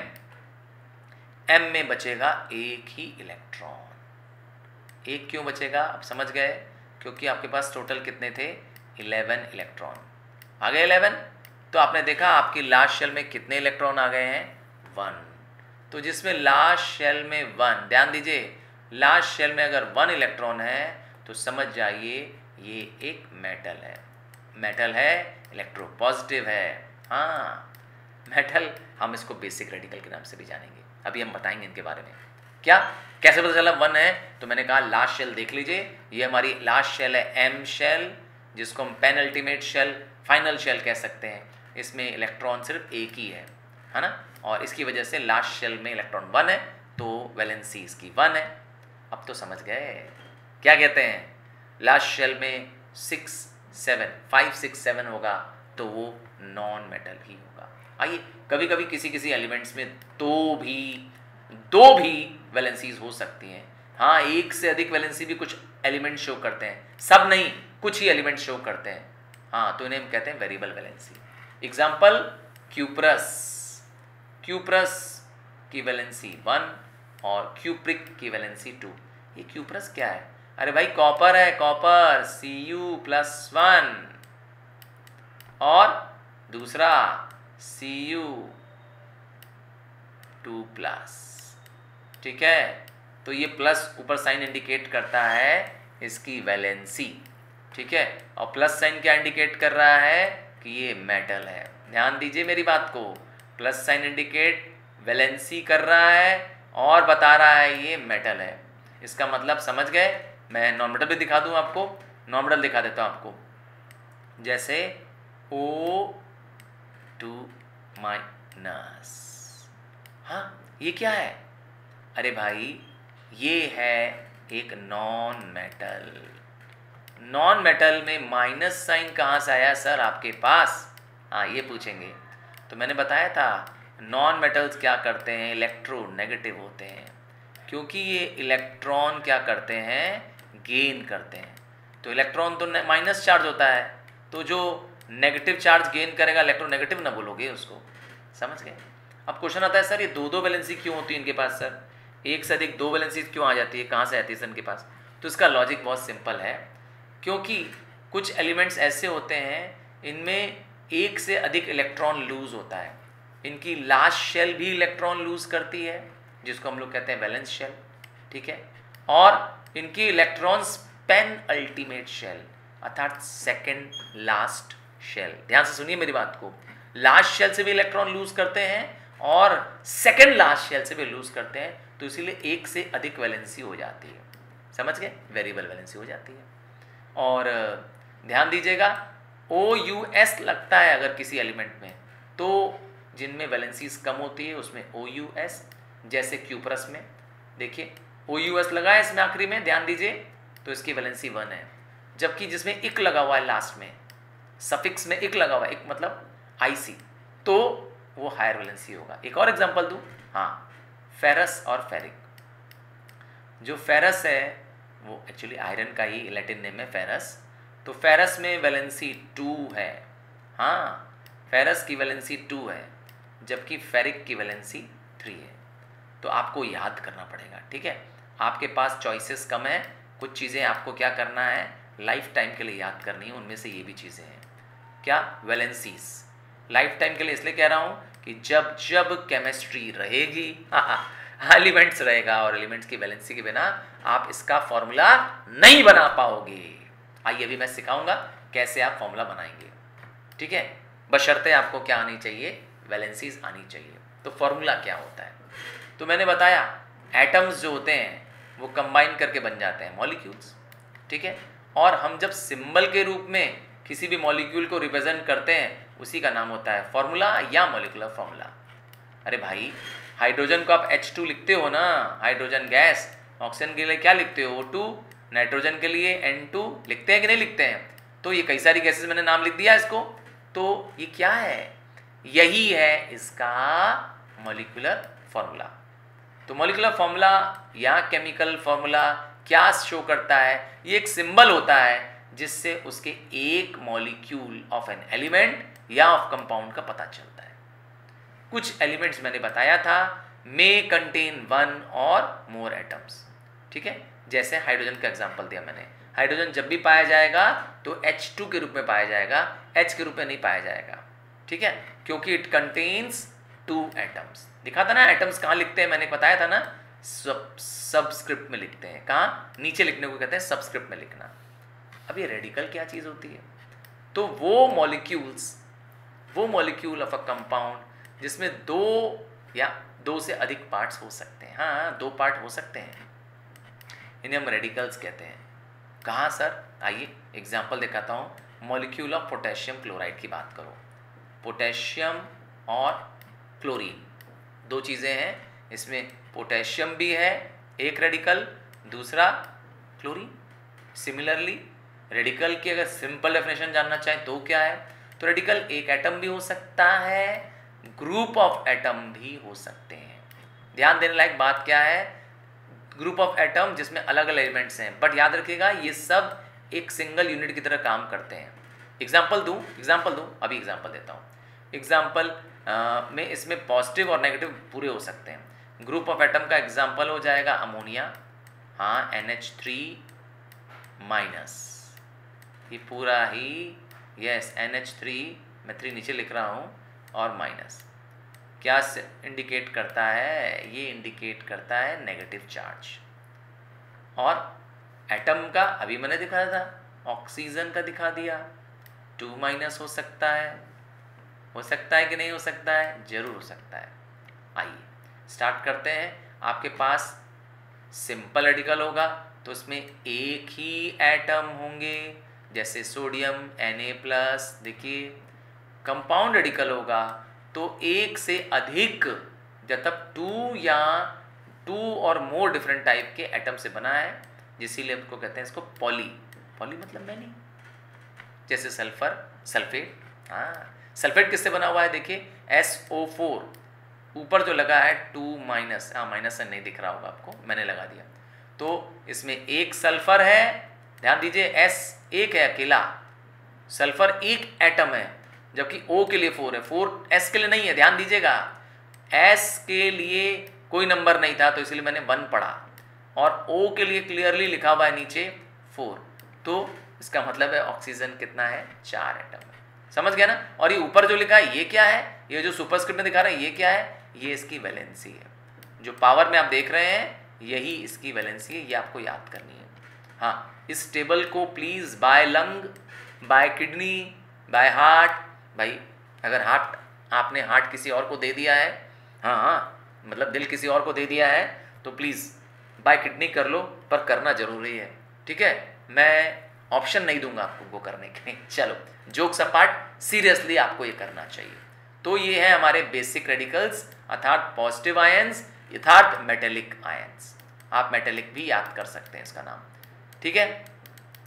M में बचेगा एक ही इलेक्ट्रॉन। एक क्यों बचेगा? आप समझ गए, क्योंकि आपके पास टोटल कितने थे? 11 इलेक्ट्रॉन आ गए। 11, तो आपने देखा आपकी लास्ट शेल में कितने इलेक्ट्रॉन आ गए हैं? 1। तो जिसमें लास्ट शेल में 1, ध्यान दीजिए, लास्ट शेल में अगर 1 इलेक्ट्रॉन है तो समझ जाइए ये एक मेटल है। मेटल है, इलेक्ट्रोपॉजिटिव है। हाँ, मेटल, हम इसको बेसिक रेडिकल के नाम से भी जानेंगे, अभी हम बताएंगे इनके बारे में। क्या, कैसे पता चला 1 है? तो मैंने कहा लास्ट शेल देख लीजिए, ये हमारी लास्ट शेल है M शेल, जिसको हम पेनल्टीमेट शेल, फाइनल शेल कह सकते हैं। इसमें इलेक्ट्रॉन सिर्फ एक ही है ना, और इसकी वजह से लास्ट शेल में इलेक्ट्रॉन 1 है, तो वैलेंसी इसकी 1 है। अब तो समझ गए क्या कहते हैं? लास्ट शेल में 5 6 7 होगा तो वो नॉन मेटल ही होगा। आइए, कभी कभी किसी किसी एलिमेंट्स में दो भी वैलेंसीज हो सकती हैं। हाँ, एक से अधिक वैलेंसी भी कुछ एलिमेंट शो करते हैं, सब नहीं, कुछ ही एलिमेंट शो करते हैं। हाँ, तो इन्हें हम कहते हैं वेरिएबल वैलेंसी। एग्जाम्पल, क्यूप्रस की वैलेंसी 1 और क्यूप्रिक की वैलेंसी 2। ये क्यूप्रस क्या है? अरे भाई कॉपर है, कॉपर Cu+1, और दूसरा Cu2+, ठीक है। तो ये प्लस ऊपर साइन इंडिकेट करता है इसकी वैलेंसी, ठीक है, और प्लस साइन क्या इंडिकेट कर रहा है? कि ये मेटल है। ध्यान दीजिए मेरी बात को, प्लस साइन इंडिकेट वैलेंसी कर रहा है और बता रहा है ये मेटल है। इसका मतलब समझ गए? मैं नॉन मेटल भी दिखा दूं आपको, नॉन मेटल दिखा देता हूं आपको, जैसे O2-। हाँ, ये क्या है? अरे भाई ये है एक नॉन मेटल। नॉन मेटल में माइनस साइन कहाँ से आया सर आपके पास? हाँ, ये पूछेंगे। तो मैंने बताया था नॉन मेटल्स क्या करते हैं? इलेक्ट्रोनेगेटिव होते हैं, क्योंकि ये इलेक्ट्रॉन क्या करते हैं? गेन करते हैं। तो इलेक्ट्रॉन तो माइनस चार्ज होता है, तो जो नेगेटिव चार्ज गेन करेगा इलेक्ट्रोनेगेटिव ना बोलोगे उसको, समझ गए? अब क्वेश्चन आता है सर ये दो वैलेंसी क्यों होती है इनके पास? सर एक से अधिक 2 वैलेंसी क्यों आ जाती है, कहाँ से आती है सर इनके पास? तो इसका लॉजिक बहुत सिंपल है, क्योंकि कुछ एलिमेंट्स ऐसे होते हैं इनमें एक से अधिक इलेक्ट्रॉन लूज होता है। इनकी लास्ट शेल भी इलेक्ट्रॉन लूज करती है, जिसको हम लोग कहते हैं वैलेंस शेल, ठीक है, और इनकी इलेक्ट्रॉन्स पेन अल्टीमेट शेल अर्थात सेकेंड लास्ट शेल। ध्यान से सुनिए मेरी बात को, लास्ट शेल से भी इलेक्ट्रॉन लूज करते हैं और सेकेंड लास्ट शेल से भी लूज करते हैं, तो इसीलिए एक से अधिक वैलेंसी हो जाती है, समझ गए? वेरिएबल वैलेंसी हो जाती है। और ध्यान दीजिएगा OUS लगता है अगर किसी एलिमेंट में, तो जिनमें वैलेंसीज कम होती है उसमें OUS, जैसे क्यूप्रस में देखिए OUS लगा है इसमें आखिरी में, ध्यान दीजिए, तो इसकी वैलेंसी 1 है। जबकि जिसमें इक लगा हुआ है लास्ट में, सफिक्स में इक लगा हुआ है, इक मतलब IC, तो वो हायर वैलेंसी होगा। एक और एग्जांपल दूं, हाँ, फेरस और फेरिक। जो फेरस है वो एक्चुअली आयरन का ही लैटिन नेम है फेरस, तो फेरस में वैलेंसी 2 है, हाँ, फेरस की वैलेंसी 2 है, जबकि फेरिक की वैलेंसी 3 है। तो आपको याद करना पड़ेगा, ठीक है। आपके पास चॉइसेस कम है, कुछ चीज़ें आपको क्या करना है, लाइफ टाइम के लिए याद करनी है। उनमें से ये भी चीज़ें हैं, क्या, वैलेंसीज लाइफ टाइम के लिए इसलिए कह रहा हूँ कि जब जब केमिस्ट्री रहेगी एलिमेंट्स रहेगा, और एलिमेंट्स की वैलेंसी के बिना आप इसका फॉर्मूला नहीं बना पाओगे। आइए अभी मैं सिखाऊंगा कैसे आप फॉर्मूला बनाएंगे, ठीक है। बशर्ते आपको क्या आनी चाहिए, वैलेंसीज आनी चाहिए। तो फॉर्मूला क्या होता है, तो मैंने बताया एटम्स जो होते हैं वो कंबाइन करके बन जाते हैं मॉलिक्यूल्स, ठीक है। और हम जब सिंबल के रूप में किसी भी मॉलिक्यूल को रिप्रेजेंट करते हैं उसी का नाम होता है फॉर्मूला या मॉलिक्यूलर फॉर्मूला। अरे भाई, हाइड्रोजन को आप H2 लिखते हो ना, हाइड्रोजन गैस, ऑक्सीजन के लिए क्या लिखते हो, O2, नाइट्रोजन के लिए N2 लिखते हैं कि नहीं लिखते हैं। तो ये कई सारी गैसेस मैंने नाम लिख दिया इसको, तो ये क्या है, यही है इसका मॉलिक्यूलर फॉर्मूला। तो मॉलिक्यूलर फॉर्मूला या केमिकल फॉर्मूला क्या शो करता है, ये एक सिंबल होता है जिससे उसके एक मॉलिक्यूल ऑफ एन एलिमेंट या ऑफ कंपाउंड का पता चलता है। कुछ एलिमेंट्स मैंने बताया था मे कंटेन 1 और मोर एटम्स, ठीक है। जैसे हाइड्रोजन का एग्जांपल दिया मैंने, हाइड्रोजन जब भी पाया जाएगा तो H2 के रूप में पाया जाएगा, H के रूप में नहीं पाया जाएगा, ठीक है, क्योंकि इट कंटेन्स 2 एटम्स। दिखा था ना एटम्स कहाँ लिखते हैं, मैंने बताया था ना, सबस्क्रिप्ट में लिखते हैं। कहाँ, नीचे लिखने को कहते हैं सबस्क्रिप्ट में लिखना। अब ये रेडिकल क्या चीज़ होती है, तो वो मॉलिक्यूल ऑफ अ कंपाउंड जिसमें 2 या 2 से अधिक पार्ट्स हो सकते हैं, हाँ 2 पार्ट हो सकते हैं, इन्हें हम रेडिकल्स कहते हैं। कहाँ सर, आइए एग्जांपल दिखाता हूँ। मॉलिक्यूल ऑफ पोटेशियम क्लोराइड की बात करो, पोटेशियम और क्लोरीन 2 चीज़ें हैं, इसमें पोटेशियम भी है एक रेडिकल, दूसरा क्लोरीन। सिमिलरली रेडिकल की अगर सिंपल डेफिनेशन जानना चाहें तो क्या है, तो रेडिकल एक एटम भी हो सकता है, ग्रुप ऑफ एटम भी हो सकते हैं। ध्यान देने लायक बात क्या है, ग्रुप ऑफ एटम जिसमें अलग अलग एलिमेंट्स हैं, बट याद रखिएगा ये सब एक सिंगल यूनिट की तरह काम करते हैं। एग्जाम्पल दूं, अभी एग्जाम्पल देता हूँ। एग्जाम्पल में इसमें पॉजिटिव और नेगेटिव पूरे हो सकते हैं। ग्रुप ऑफ एटम का एग्जाम्पल हो जाएगा अमोनिया, हाँ NH3 माइनस, ये पूरा ही यस NH3, मैं 3 नीचे लिख रहा हूँ, और माइनस क्या इंडिकेट करता है, ये इंडिकेट करता है नेगेटिव चार्ज। और एटम का अभी मैंने दिखाया था, ऑक्सीजन का दिखा दिया, 2 माइनस हो सकता है कि नहीं हो सकता है, जरूर हो सकता है। आइए स्टार्ट करते हैं। आपके पास सिंपल रेडिकल होगा तो उसमें एक ही एटम होंगे, जैसे सोडियम Na+, देखिए। कंपाउंड रेडिकल होगा तो एक से अधिक, जब तक 2 और मोर डिफरेंट टाइप के एटम से बना है, इसीलिए उसको कहते हैं इसको पॉली मतलब मैनी। जैसे सल्फेट, हाँ सल्फेट किससे बना हुआ है, देखिए SO4, ऊपर जो लगा है 2 माइनस, हाँ माइनस नहीं दिख रहा होगा आपको, मैंने लगा दिया। तो इसमें एक सल्फर है, ध्यान दीजिए, S एक है अकेला, सल्फर एक एटम है, जबकि O के लिए 4 है, 4 S के लिए नहीं है, ध्यान दीजिएगा, S के लिए कोई नंबर नहीं था तो इसलिए मैंने 1 पढ़ा, और O के लिए क्लियरली लिखा हुआ है नीचे 4, तो इसका मतलब है ऑक्सीजन कितना है, 4 एटम है। समझ गया ना। और ये ऊपर जो लिखा है ये क्या है, ये जो सुपरस्क्रिप्ट में दिखा रहा है ये क्या है, ये इसकी वैलेंसी है। जो पावर में आप देख रहे हैं यही इसकी वैलेंसी है, ये आपको याद करनी है। हाँ, इस टेबल को please by lung, by kidney, by heart, भाई अगर आपने हार्ट किसी और को दे दिया है, हाँ मतलब दिल किसी और को दे दिया है, तो प्लीज़ बाय किडनी कर लो, पर करना ज़रूरी है, ठीक है। मैं ऑप्शन नहीं दूंगा आपको वो करने के लिए। चलो जोक्स अपार्ट, सीरियसली आपको ये करना चाहिए। तो ये है हमारे बेसिक रेडिकल्स, अर्थात पॉजिटिव आयंस, यथार्थ मेटेलिक आयंस। आप मेटेलिक भी याद कर सकते हैं इसका नाम, ठीक है।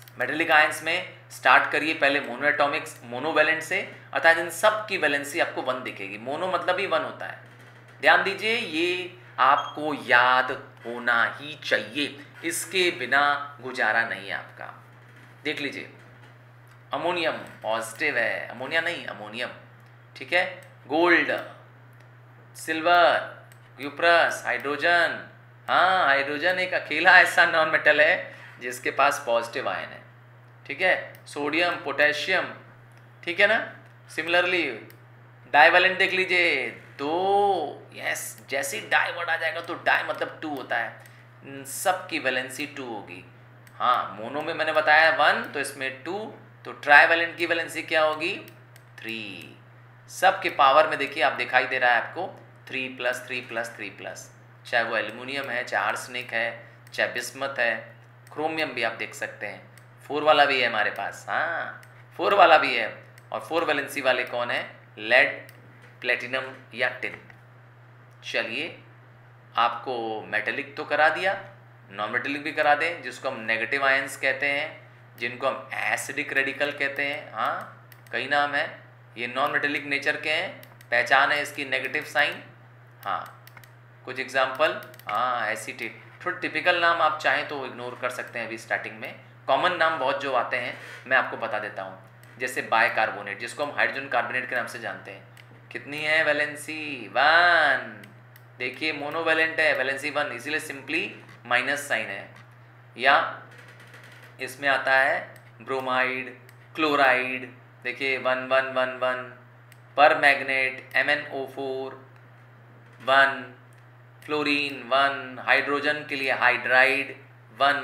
मेटेलिक आयंस में स्टार्ट करिए पहले मोनोएटॉमिक मोनोवैलेंट से, अर्थात इन सब की वैलेंसी आपको 1 दिखेगी। मोनो मतलब ही 1 होता है। ध्यान दीजिए, ये आपको याद होना ही चाहिए, इसके बिना गुजारा नहीं है आपका। देख लीजिए, अमोनियम पॉजिटिव है, अमोनिया नहीं अमोनियम, ठीक है। Gold, silver, cuprous, hydrogen. हाँ, हाइड्रोजन एक अकेला ऐसा नॉन मेटल है जिसके पास पॉजिटिव आयन है, ठीक है। सोडियम, पोटेशियम, ठीक है ना। सिमिलरली डाइवैलेंट देख लीजिए, 2, यस, जैसे ही डाई वर्ड आ जाएगा तो डाई मतलब 2 होता है, इन सब की वैलेंसी 2 होगी। हाँ, मोनो में मैंने बताया 1, तो इसमें 2, तो ट्राइवैलेंट की वैलेंसी क्या होगी 3। सब के पावर में देखिए, आप दिखाई दे रहा है आपको 3 + 3 + 3 +, चाहे वो एल्यूमिनियम है, चाहे आर्सेनिक है, चाहे बिस्मथ है, क्रोमियम भी आप देख सकते हैं। 4 वाला भी है हमारे पास, हाँ 4 वाला भी है। और 4 वैलेंसी वाले कौन है, लेड, प्लेटिनम या टिन। चलिए, आपको मेटेलिक तो करा दिया, नॉन मेटेलिक भी करा दें, जिसको हम नेगेटिव आयंस कहते हैं, जिनको हम एसिडिक रेडिकल कहते हैं। हाँ, कई नाम है, ये नॉन मेटेलिक नेचर के हैं, पहचान है इसकी नेगेटिव साइन। हाँ, कुछ एग्जाम्पल, हाँ एसीटेट, थोड़े टिपिकल नाम आप चाहें तो इग्नोर कर सकते हैं अभी स्टार्टिंग में। कॉमन नाम बहुत जो आते हैं मैं आपको बता देता हूँ, जैसे बाइकार्बोनेट, जिसको हम हाइड्रोजन कार्बोनेट के नाम से जानते हैं। कितनी है वैलेंसी 1, देखिए मोनोवैलेंट है, वैलेंसी 1, इसीलिए सिंपली माइनस साइन है। या इसमें आता है ब्रोमाइड, क्लोराइड, देखिए 1 1 1 1, पर मैग्नेट MnO4 1, फ्लोरीन 1, हाइड्रोजन के लिए hydride 1,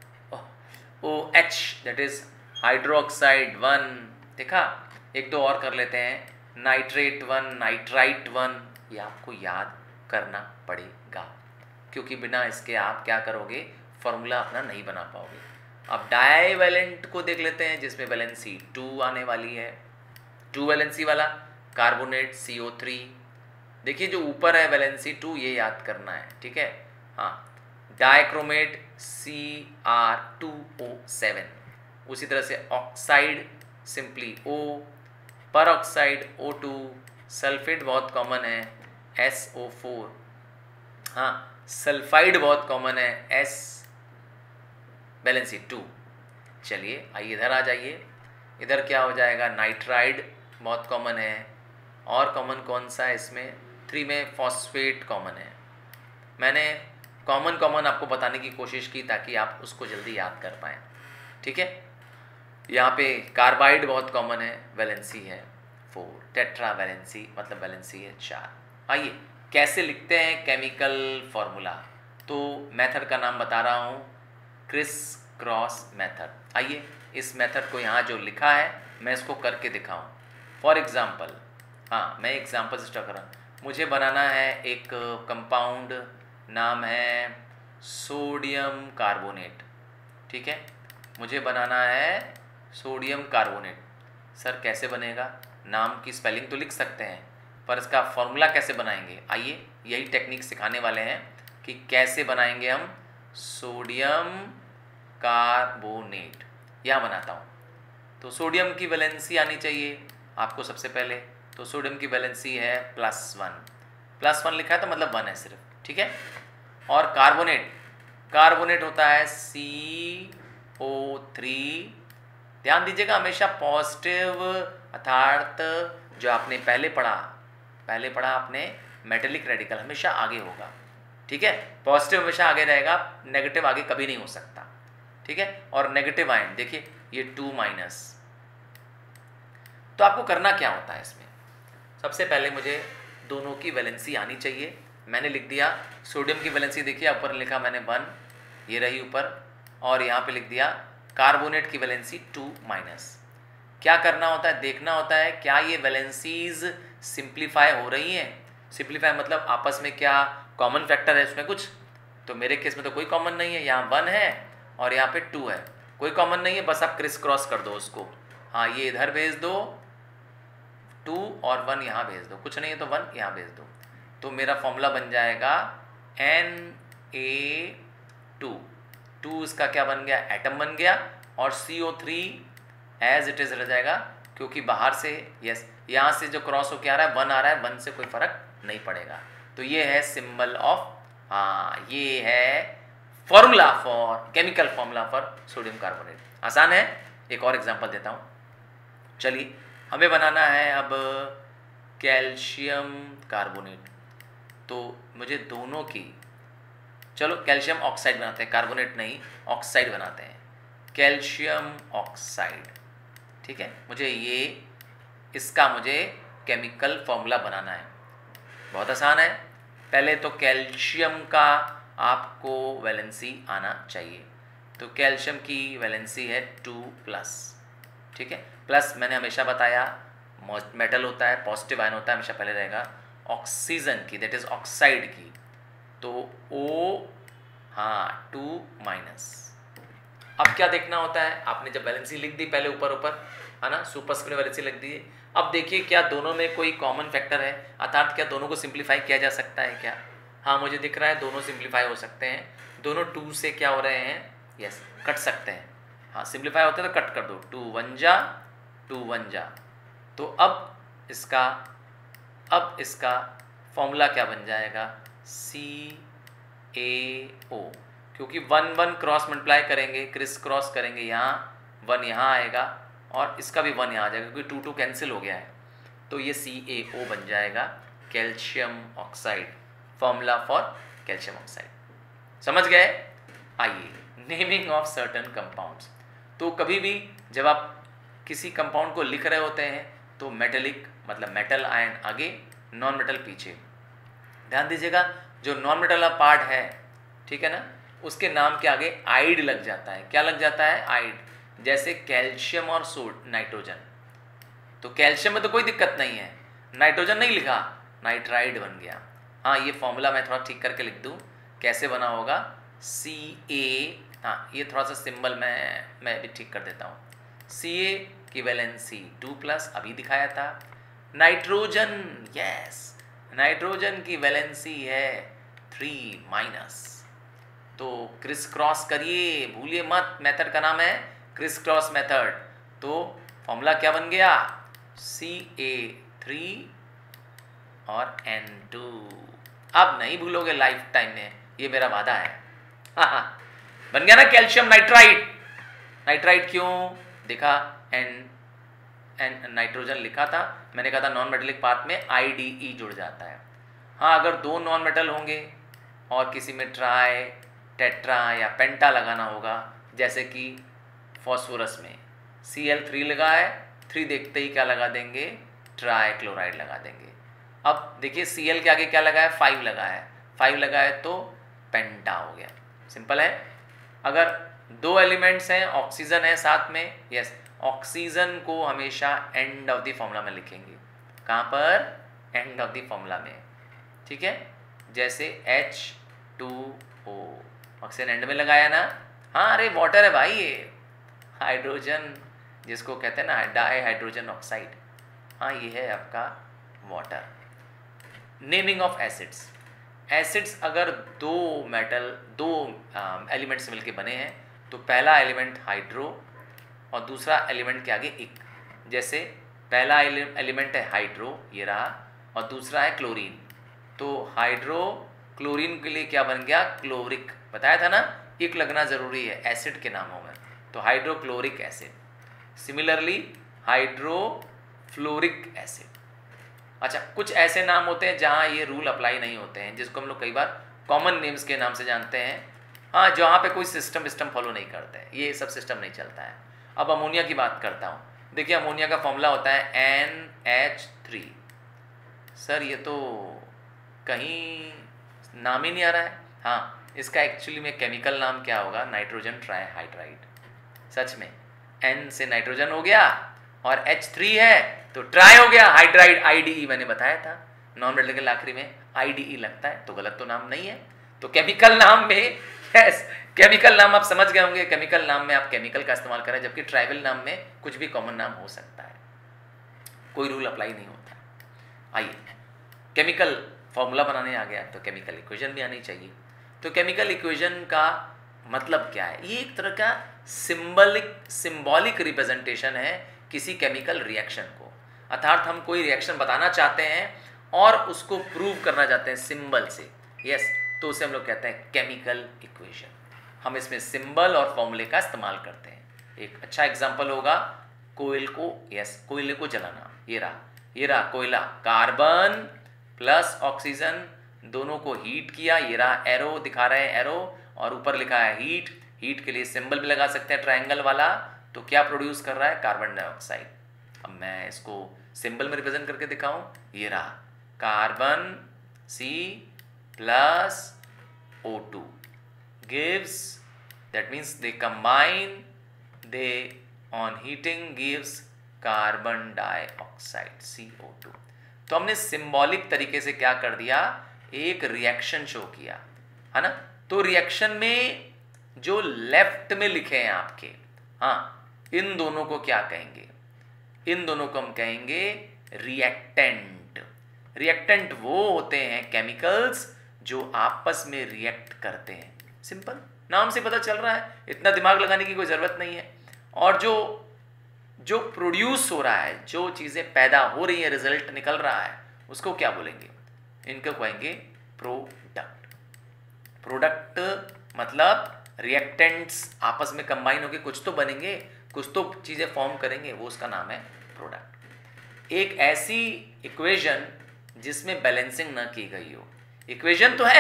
OH that is hydroxide 1। देखा, एक दो और कर लेते हैं, नाइट्रेट 1, नाइट्राइट 1, ये आपको याद करना पड़ेगा, क्योंकि बिना इसके आप क्या करोगे, फॉर्मूला अपना नहीं बना पाओगे। अब डाइवैलेंट को देख लेते हैं, जिसमें वैलेंसी 2 आने वाली है। 2 वैलेंसी वाला कार्बोनेट CO3, देखिए जो ऊपर है वैलेंसी 2, ये याद करना है, ठीक है। हाँ, डाइक्रोमेट Cr2O7, उसी तरह से oxide simply O, peroxide O2, sulphate बहुत कॉमन है SO4, हाँ सल्फाइड बहुत कॉमन है S, वैलेंसी 2। चलिए आइए इधर आ जाइए, इधर क्या हो जाएगा, नाइट्राइड बहुत कॉमन है, और कॉमन कौन सा है इसमें, 3 में फॉस्फेट कॉमन है। मैंने कॉमन आपको बताने की कोशिश की ताकि आप उसको जल्दी याद कर पाएँ, ठीक है। यहाँ पे कार्बाइड बहुत कॉमन है, वैलेंसी है 4, टेट्रा वैलेंसी मतलब वैलेंसी है 4। आइए कैसे लिखते हैं केमिकल फॉर्मूला, तो मेथड का नाम बता रहा हूँ, क्रिस क्रॉस मेथड। आइए इस मेथड को यहाँ जो लिखा है मैं इसको करके दिखाऊँ। फॉर एग्जाम्पल, हाँ मैं एग्जाम्पल से स्टार्ट कर रहा हूँ। मुझे बनाना है एक कंपाउंड, नाम है सोडियम कार्बोनेट, ठीक है। मुझे बनाना है सोडियम कार्बोनेट। सर कैसे बनेगा, नाम की स्पेलिंग तो लिख सकते हैं, पर इसका फॉर्मूला कैसे बनाएंगे, आइए यही टेक्निक सिखाने वाले हैं कि कैसे बनाएंगे हम सोडियम कार्बोनेट। यहाँ बनाता हूँ, तो सोडियम की वैलेंसी आनी चाहिए आपको सबसे पहले, तो सोडियम की वैलेंसी है +1 लिखा है तो मतलब 1 है सिर्फ, ठीक है। और कार्बोनेट होता है CO3। ध्यान दीजिएगा हमेशा पॉजिटिव, अर्थात जो आपने पहले पढ़ा आपने मेटेलिक रेडिकल हमेशा आगे होगा, ठीक है। पॉजिटिव हमेशा आगे रहेगा, नेगेटिव आगे कभी नहीं हो सकता, ठीक है। और नेगेटिव आयन देखिए ये 2-। तो आपको करना क्या होता है इसमें, सबसे पहले मुझे दोनों की वैलेंसी आनी चाहिए। मैंने लिख दिया सोडियम की वैलेंसी, देखिए ऊपर लिखा मैंने 1, ये रही ऊपर, और यहाँ पे लिख दिया कार्बोनेट की वैलेंसी 2-। क्या करना होता है, देखना होता है क्या ये वैलेंसीज सिंप्लीफाई हो रही हैं। सिंप्लीफाई मतलब आपस में क्या कॉमन फैक्टर है उसमें कुछ, तो मेरे केस में तो कोई कॉमन नहीं है, यहाँ 1 है और यहाँ पे 2 है, कोई कॉमन नहीं है, बस आप क्रिस क्रॉस कर दो उसको। हाँ ये इधर भेज दो 2 और 1 यहाँ भेज दो, कुछ नहीं है तो 1 यहाँ भेज दो, तो मेरा फॉर्मूला बन जाएगा Na2। 2 इसका क्या बन गया, एटम बन गया, और CO3 एज इट इज रह जाएगा, क्योंकि बाहर से यस यहाँ से जो क्रॉस होके आ रहा है 1 आ रहा है, 1 से कोई फर्क नहीं पड़ेगा। तो ये है सिंबल ऑफ, हाँ ये है formula for, chemical formula for sodium carbonate. आसान है, एक और एग्जांपल देता हूँ। चलिए हमें बनाना है अब कैल्शियम कार्बोनेट, तो मुझे दोनों की, चलो कैल्शियम ऑक्साइड बनाते हैं, कार्बोनेट नहीं ऑक्साइड बनाते हैं, कैल्शियम ऑक्साइड। ठीक है, मुझे ये इसका मुझे केमिकल फॉर्मूला बनाना है। बहुत आसान है, पहले तो कैल्शियम का आपको वैलेंसी आना चाहिए। तो कैल्शियम की वैलेंसी है 2+। ठीक है, प्लस मैंने हमेशा बताया मेटल होता है, पॉजिटिव आयन होता है, हमेशा पहले रहेगा ऑक्सीजन की, दैट इज ऑक्साइड की, तो O, हाँ 2-। अब क्या देखना होता है, आपने जब वैलेंसी लिख दी पहले ऊपर ऊपर, है ना, सुपरस्क्रिप्ट वैलेंसी लिख दी। अब देखिए क्या दोनों में कोई कॉमन फैक्टर है, अर्थात क्या दोनों को सिंप्लीफाई किया जा सकता है क्या? हाँ मुझे दिख रहा है दोनों सिंप्लीफाई हो सकते हैं, दोनों 2 से क्या हो रहे हैं, यस कट सकते हैं। हाँ सिंप्लीफाई होते हैं तो कट कर दो, 2 1 जा। तो अब इसका फॉर्मूला क्या बन जाएगा, CaO, क्योंकि 1 1 क्रॉस मल्टीप्लाई करेंगे, क्रिस क्रॉस करेंगे, यहाँ 1 यहाँ आएगा और इसका भी 1 यहाँ आ जाएगा, क्योंकि 2 2 कैंसिल हो गया है। तो ये CaO बन जाएगा, calcium oxide, formula for calcium oxide. समझ गए? आइए, नेमिंग ऑफ सर्टेन कंपाउंड्स। तो कभी भी जब आप किसी कंपाउंड को लिख रहे होते हैं तो मेटेलिक मतलब मेटल आयन आगे, नॉन मेटल पीछे। ध्यान दीजिएगा, जो नॉन मेटल वाला पार्ट है, ठीक है ना, उसके नाम के आगे आइड लग जाता है। क्या लग जाता है? आइड। जैसे कैल्शियम और नाइट्रोजन, तो कैल्शियम में तो कोई दिक्कत नहीं है, नाइट्रोजन नहीं लिखा, नाइट्राइड बन गया। हाँ ये फॉर्मूला मैं थोड़ा ठीक करके लिख दूँ, कैसे बना होगा, Ca, हाँ ये थोड़ा सा सिंबल मैं भी ठीक कर देता हूँ। Ca की वैलेंसी 2+, अभी दिखाया था। नाइट्रोजन, यस नाइट्रोजन की वैलेंसी है 3-। तो क्रिस क्रॉस करिए, भूलिए मत, मेथड का नाम है क्रिस क्रॉस मेथड। तो फॉर्मूला क्या बन गया, Ca3 और N2। अब नहीं भूलोगे लाइफ टाइम में, ये मेरा वादा है। हाँ बन गया ना कैल्शियम नाइट्राइड। नाइट्राइड क्यों देखा, नाइट्रोजन लिखा था, मैंने कहा था नॉन मेटेलिक पार्ट में IDE जुड़ जाता है। हाँ अगर 2 नॉन मेटल होंगे और किसी में ट्राई, टेट्रा या पेंटा लगाना होगा, जैसे कि फॉस्फोरस में Cl3 लगा है, 3 देखते ही क्या लगा देंगे, ट्राई क्लोराइड लगा देंगे। अब देखिए Cl के आगे क्या लगा है, 5 लगा है, 5 लगा है तो पेंटा हो गया। सिंपल है। अगर 2 एलिमेंट्स हैं, ऑक्सीजन है साथ में, यस ऑक्सीजन को हमेशा एंड ऑफ द फॉर्मूला में लिखेंगे। कहाँ पर? एंड ऑफ द फॉर्मूला में, ठीक है। जैसे H2O, ऑक्सीजन एंड में लगाया ना। हाँ अरे वाटर है भाई, ये हाइड्रोजन जिसको कहते हैं ना डाई हाइड्रोजन ऑक्साइड, हाँ ये है आपका water. Naming of acids. Acids अगर 2 एलिमेंट्स मिलके बने हैं तो पहला एलिमेंट हाइड्रो और दूसरा एलिमेंट के आगे इक। जैसे पहला एलिमेंट है हाइड्रो, ये रहा, और दूसरा है क्लोरीन, तो हाइड्रो क्लोरीन के लिए क्या बन गया, क्लोरिक। बताया था ना, इक लगना ज़रूरी है एसिड के नामों में, तो hydrochloric acid. Similarly hydrofluoric acid. अच्छा, कुछ ऐसे नाम होते हैं जहाँ ये रूल अप्लाई नहीं होते हैं, जिसको हम लोग कई बार कॉमन नेम्स के नाम से जानते हैं। हाँ, जहाँ पे कोई सिस्टम फॉलो नहीं करते हैं, ये सब सिस्टम नहीं चलता है। अब अमोनिया की बात करता हूँ। देखिए अमोनिया का फॉर्मूला होता है NH3। सर ये तो कहीं नाम ही नहीं आ रहा है। हाँ, इसका एक्चुअली में केमिकल नाम क्या होगा, नाइट्रोजन ट्राईहाइड्राइड। सच में N से नाइट्रोजन हो गया और H3 है तो ट्राई हो गया, हाइड्राइड IDE मैंने बताया था। नॉन मेटल आखिरी में IDE लगता है तो गलत तो नाम नहीं है। तो केमिकल नाम में यस, केमिकल नाम आप समझ गए होंगे, केमिकल नाम में आप केमिकल का इस्तेमाल करें, जबकि ट्राइबल नाम में कुछ भी कॉमन नाम हो सकता है, कोई रूल अप्लाई नहीं होता। आइए, केमिकल फॉर्मूला बनाने आ गया तो केमिकल इक्वेशन भी आनी चाहिए। तो केमिकल इक्वेशन का मतलब क्या है, ये एक तरह का सिंबॉलिक रिप्रेजेंटेशन है किसी केमिकल रिएक्शन को। अर्थात हम कोई रिएक्शन बताना चाहते हैं और उसको प्रूव करना चाहते हैं सिंबल से, यस, तो उसे हम लोग कहते हैं केमिकल इक्वेशन। हम इसमें सिंबल और फॉर्मूले का इस्तेमाल करते हैं। एक अच्छा एग्जांपल होगा कोयले को जलाना। ये रहा कोयला, कार्बन प्लस ऑक्सीजन दोनों को हीट किया, ये रहा एरो दिखा रहे हैं, एरो, और ऊपर लिखा है हीट। हीट के लिए सिंबल भी लगा सकते हैं ट्रायंगल वाला। तो क्या प्रोड्यूस कर रहा है, कार्बन डाइऑक्साइड। अब मैं इसको सिंबल में रिप्रेजेंट करके दिखाऊं, ये रहा carbon C plus O2 gives, that means they combine, they on heating gives carbon dioxide CO2। तो हमने सिंबॉलिक तरीके से क्या कर दिया, एक रिएक्शन शो किया, है ना। तो रिएक्शन में जो लेफ्ट में लिखे हैं आपके, हाँ, इन दोनों को क्या कहेंगे, इन दोनों को हम कहेंगे रिएक्टेंट। रिएक्टेंट वो होते हैं केमिकल्स जो आपस में रिएक्ट करते हैं। सिंपल, नाम से पता चल रहा है, इतना दिमाग लगाने की कोई ज़रूरत नहीं है। और जो प्रोड्यूस हो रहा है, जो चीज़ें पैदा हो रही हैं, रिजल्ट निकल रहा है, उसको क्या बोलेंगे, इनको कहेंगे प्रोडक्ट। प्रोडक्ट मतलब रिएक्टेंट्स आपस में कंबाइन होकर कुछ तो बनेंगे, कुछ तो चीज़ें फॉर्म करेंगे, वो उसका नाम है प्रोडक्ट। एक ऐसी इक्वेशन जिसमें बैलेंसिंग ना की गई हो। इक्वेशन तो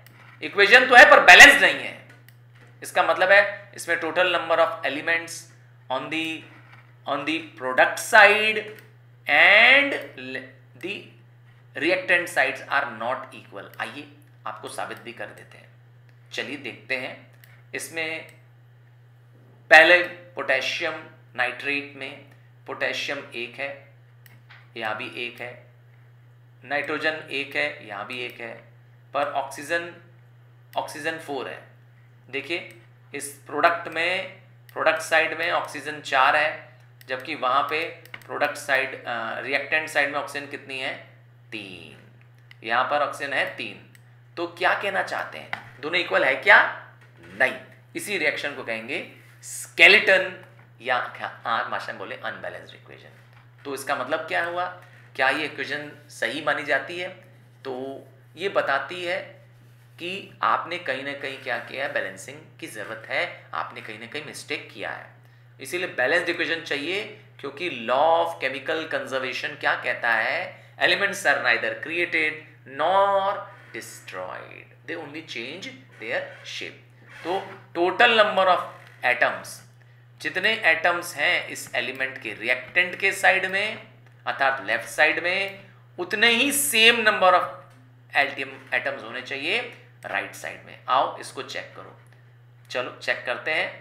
है पर बैलेंस नहीं है। इसका मतलब है इसमें total number of elements on the product side and the reactant sides are not equal. आइए आपको साबित भी कर देते हैं, चलिए देखते हैं। इसमें पहले पोटेशियम नाइट्रेट में पोटेशियम 1 है, यहाँ भी 1 है, नाइट्रोजन 1 है, यहाँ भी 1 है, पर ऑक्सीजन 4 है। देखिए इस प्रोडक्ट साइड में ऑक्सीजन 4 है, जबकि वहाँ पे रिएक्टेंट साइड में ऑक्सीजन कितनी है, 3। यहाँ पर ऑक्सीजन है 3। तो क्या कहना चाहते हैं, दोनों इक्वल है क्या, नहीं। इसी रिएक्शन को कहेंगे स्केलेटन, या भाषा में बोले अनबैलेंस्ड इक्वेशन। तो इसका मतलब क्या हुआ, क्या ये इक्वेशन सही मानी जाती है, तो ये बताती है कि आपने कहीं ना कहीं क्या किया है, बैलेंसिंग की ज़रूरत है, आपने कहीं ना कहीं मिस्टेक किया है। इसीलिए बैलेंस्ड इक्वेशन चाहिए, क्योंकि लॉ ऑफ केमिकल कंजर्वेशन क्या कहता है, elements are neither created nor destroyed, they only change their shape. तो टोटल नंबर ऑफ एटम्स, जितने एटम्स हैं इस एलिमेंट के रिएक्टेंट के साइड में अर्थात लेफ्ट साइड में, उतने ही सेम नंबर ऑफ एटम्स होने चाहिए राइट साइड में। आओ इसको चेक करो, चलो चेक करते हैं।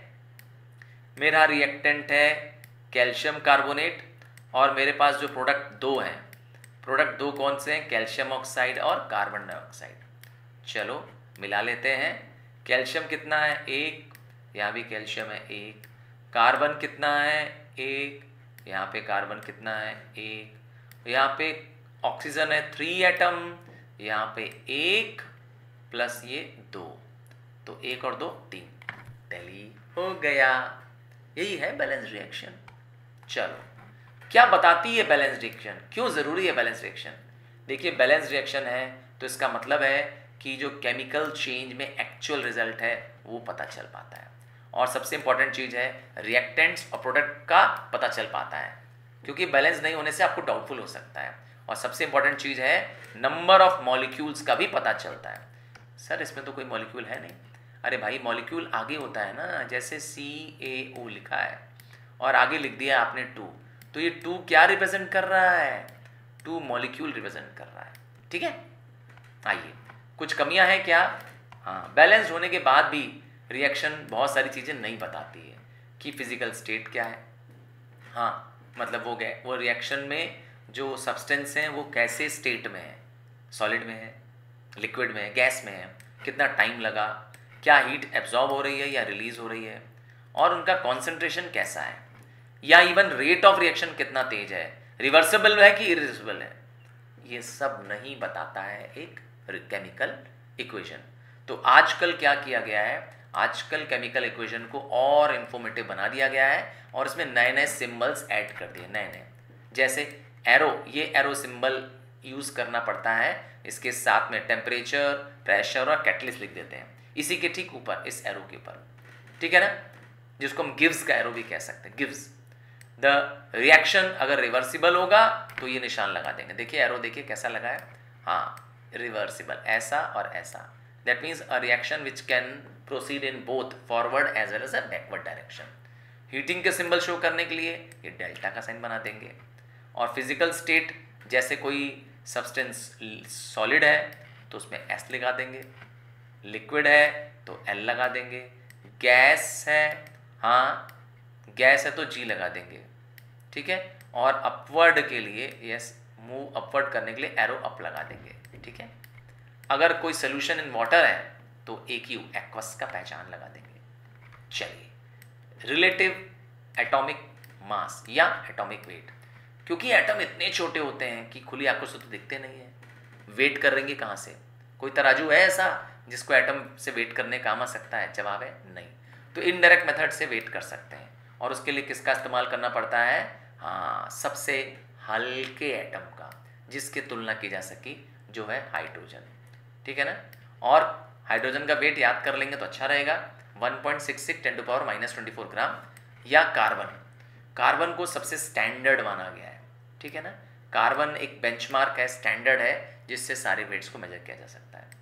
मेरा रिएक्टेंट है कैल्शियम कार्बोनेट और मेरे पास जो प्रोडक्ट 2 हैं, प्रोडक्ट 2 कौन से हैं, कैल्शियम ऑक्साइड और कार्बन डाइऑक्साइड। चलो मिला लेते हैं। कैल्शियम कितना है, 1, यहाँ भी कैल्शियम है 1। कार्बन कितना है, 1, यहाँ पे कार्बन कितना है, 1। यहाँ पे ऑक्सीजन है 3 एटम, यहाँ पे 1 प्लस ये 2, तो 1 और 2 3, टैली हो गया। यही है बैलेंस रिएक्शन। चलो क्या बताती है बैलेंस रिएक्शन, क्यों ज़रूरी है बैलेंस रिएक्शन। देखिए बैलेंस रिएक्शन है तो इसका मतलब है कि जो केमिकल चेंज में एक्चुअल रिजल्ट है वो पता चल पाता है। और सबसे इंपॉर्टेंट चीज़ है रिएक्टेंट्स और प्रोडक्ट का पता चल पाता है, क्योंकि बैलेंस नहीं होने से आपको डाउटफुल हो सकता है। और सबसे इंपॉर्टेंट चीज़ है नंबर ऑफ मॉलिक्यूल्स का भी पता चलता है। सर इसमें तो कोई मॉलिक्यूल है नहीं। अरे भाई मॉलिक्यूल आगे होता है ना, जैसे CaO लिखा है और आगे लिख दिया आपने 2, तो ये 2 क्या रिप्रेजेंट कर रहा है, 2 मॉलिक्यूल रिप्रेजेंट कर रहा है। ठीक है, आइए कुछ कमियां हैं क्या, हाँ, बैलेंस्ड होने के बाद भी रिएक्शन बहुत सारी चीज़ें नहीं बताती है कि फिजिकल स्टेट क्या है। हाँ मतलब वो रिएक्शन में जो सब्सटेंस हैं वो कैसे स्टेट में है, सॉलिड में है, लिक्विड में है, गैस में है, कितना टाइम लगा, क्या हीट एब्जॉर्ब हो रही है या रिलीज हो रही है, और उनका कॉन्सेंट्रेशन कैसा है, या इवन रेट ऑफ रिएक्शन कितना तेज है, रिवर्सिबल है कि इरिवर्सिबल है, ये सब नहीं बताता है एक केमिकल इक्वेशन। तो आजकल क्या किया गया है, आजकल केमिकल इक्वेशन को और इन्फॉर्मेटिव बना दिया गया है और इसमें नए नए सिंबल्स ऐड कर दिए, नए नए, जैसे एरो, ये एरो सिंबल यूज करना पड़ता है, इसके साथ में टेम्परेचर, प्रेशर और कैटलिस्ट लिख देते हैं इसी के ठीक ऊपर, इस एरो के ऊपर, ठीक है ना, जिसको हम गिव्स का एरो भी कह सकते हैं, गिव्स द रिएक्शन। अगर रिवर्सिबल होगा तो ये निशान लगा देंगे, देखिए एरो देखिए कैसा लगा है, हाँ रिवर्सिबल, ऐसा और ऐसा, that means a reaction which can proceed in both forward as well as a backward direction. Heating के सिंबल शो करने के लिए ये डेल्टा का साइन बना देंगे। और फिजिकल स्टेट, जैसे कोई सब्सटेंस सॉलिड है तो उसमें एस लगा देंगे, लिक्विड है तो एल लगा देंगे, गैस है, हाँ गैस है तो जी लगा देंगे, ठीक है। और अपवर्ड के लिए, यस मूव अपवर्ड करने के लिए एरो अप लगा देंगे, ठीक है। अगर कोई सोल्यूशन इन वाटर है तो AQ एक्वस का पहचान लगा देंगे। चलिए, रिलेटिव एटॉमिक मास या एटॉमिक वेट, क्योंकि एटम इतने छोटे होते हैं कि खुली आंखों से तो दिखते नहीं है, वेट करेंगे कहाँ से? कोई तराजू है ऐसा जिसको एटम से वेट करने काम आ सकता है? जवाब है नहीं। तो इनडायरेक्ट मेथड से वेट कर सकते हैं, और उसके लिए किसका इस्तेमाल करना पड़ता है? हाँ, सबसे हल्के एटम का, जिसकी तुलना की जा सकी, जो है हाइड्रोजन, ठीक है ना। और हाइड्रोजन का वेट याद कर लेंगे तो अच्छा रहेगा, 1.66 10⁻⁻24 ग्राम। या कार्बन को सबसे स्टैंडर्ड माना गया है, ठीक है ना। कार्बन एक बेंचमार्क है, स्टैंडर्ड है, जिससे सारे वेट्स को मेजर किया जा सकता है।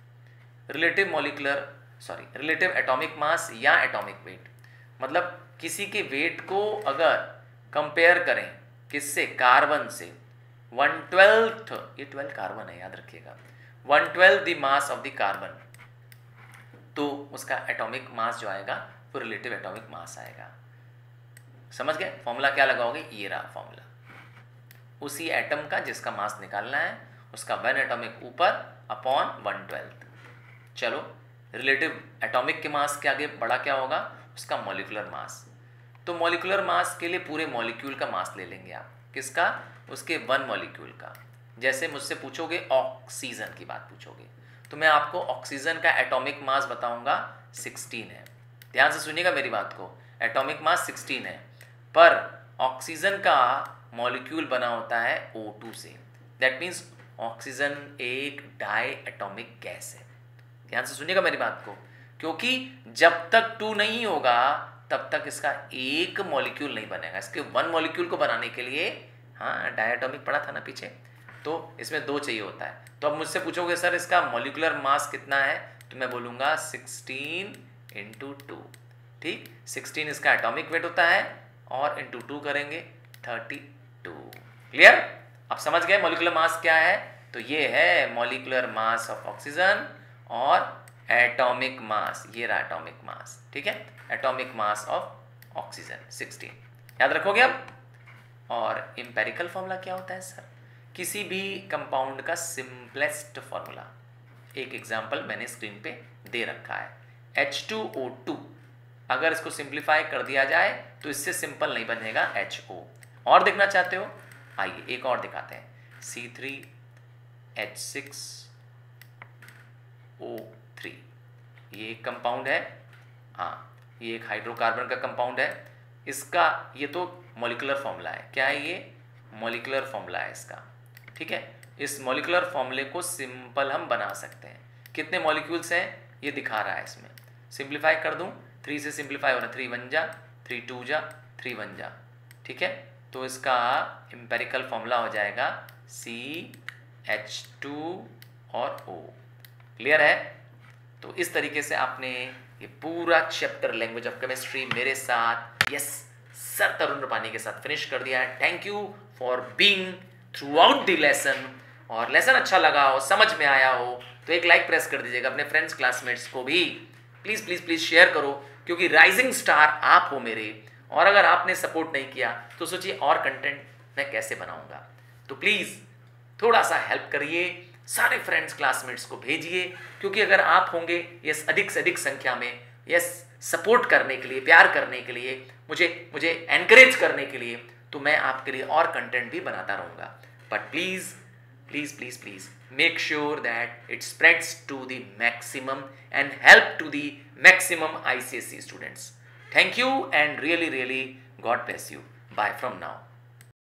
रिलेटिव एटॉमिक मास या एटॉमिक वेट, मतलब किसी के वेट को अगर कंपेयर करें किससे? कार्बन से, 1/12, ये 12 कार्बन है याद रखिएगा, 1/12 the mass of the carbon, तो उसका एटॉमिक मास जो आएगा वो रिलेटिव एटॉमिक मास आएगा। समझ गए? फॉर्मूला क्या लगाओगे? ये रहा फॉर्मूला, उसी एटम का जिसका मास निकालना है उसका 1 एटॉमिक ऊपर अपॉन 1/12। चलो, रिलेटिव एटॉमिक के मास के आगे बड़ा क्या होगा? उसका मॉलिक्यूलर मास। तो मॉलिक्यूलर मास के लिए पूरे मॉलिक्यूल का मास ले लेंगे आप, किसका? उसके 1 मॉलिक्यूल का। जैसे मुझसे पूछोगे ऑक्सीजन की बात पूछोगे तो मैं आपको ऑक्सीजन का एटॉमिक मास बताऊंगा 16 है। ध्यान से सुनिएगा मेरी बात को, एटॉमिक मास 16 है, पर ऑक्सीजन का मॉलिक्यूल बना होता है O2 से। दैट मीन्स ऑक्सीजन एक डाई एटॉमिक गैस है। ध्यान से सुनिएगा मेरी बात को, क्योंकि जब तक 2 नहीं होगा तब तक इसका एक मॉलिक्यूल नहीं बनेगा। इसके 1 मॉलिक्यूल को बनाने के लिए, हाँ डाई एटॉमिक पढ़ा था ना पीछे, तो इसमें 2 चाहिए होता है। तो अब मुझसे पूछोगे सर इसका मॉलिक्यूलर मास कितना है, तो मैं बोलूँगा 16 × 2, ठीक। 16 इसका एटॉमिक वेट होता है और इंटू 2 करेंगे 32। क्लियर? अब समझ गए मॉलिक्यूलर मास क्या है? तो ये है मॉलिक्यूलर मास ऑफ ऑक्सीजन और एटॉमिक मास, ये रहा एटॉमिक मास, ठीक है। एटॉमिक मास ऑफ ऑक्सीजन 16, याद रखोगे अब। और एम्पेरिकल फॉर्मूला क्या होता है सर? किसी भी कंपाउंड का सिंपलेस्ट फॉर्मूला, एक एग्जांपल मैंने स्क्रीन पे दे रखा है, H2O2। अगर इसको सिंप्लीफाई कर दिया जाए तो इससे सिंपल नहीं बनेगा HO। और देखना चाहते हो? आइए एक और दिखाते हैं, C3H6O3, ये एक कंपाउंड है, हाँ ये एक हाइड्रोकार्बन का कंपाउंड है। इसका ये तो मॉलिक्यूलर फॉर्मूला है, क्या है ये? मॉलिक्यूलर फॉर्मूला है इसका, ठीक है। इस मॉलिक्यूलर फॉर्मूले को सिंपल हम बना सकते हैं। कितने मॉलिक्यूल्स हैं ये दिखा रहा है इसमें, सिंप्लीफाई कर दूं, 3 से सिंप्लीफाई हो रहा है, 3 1 जा, 3 2 जा, 3 1 जा, ठीक है। तो इसका एम्पेरिकल फॉर्मूला हो जाएगा CH2 और O। क्लियर है? तो इस तरीके से आपने ये पूरा चैप्टर लैंग्वेज ऑफ केमिस्ट्री मेरे साथ, यस सर तरुण रूपानी के साथ फिनिश कर दिया है। Thank you for being throughout the lesson. और लेसन अच्छा लगा हो, समझ में आया हो तो एक लाइक प्रेस कर दीजिएगा, अपने फ्रेंड्स क्लासमेट्स को भी प्लीज़ प्लीज़ प्लीज़ शेयर करो, क्योंकि राइजिंग स्टार आप हो मेरे। और अगर आपने सपोर्ट नहीं किया तो सोचिए और कंटेंट मैं कैसे बनाऊंगा। तो प्लीज़ थोड़ा सा हेल्प करिए, सारे फ्रेंड्स क्लासमेट्स को भेजिए, क्योंकि अगर आप होंगे यस अधिक से अधिक संख्या में, यस सपोर्ट करने के लिए, प्यार करने के लिए, मुझे एनकरेज करने के लिए, तो मैं आपके लिए और कंटेंट भी बनाता रहूँगा। But please please please please make sure that it spreads to the maximum and help to the maximum ICSE students. Thank you and really God bless you. Bye from now.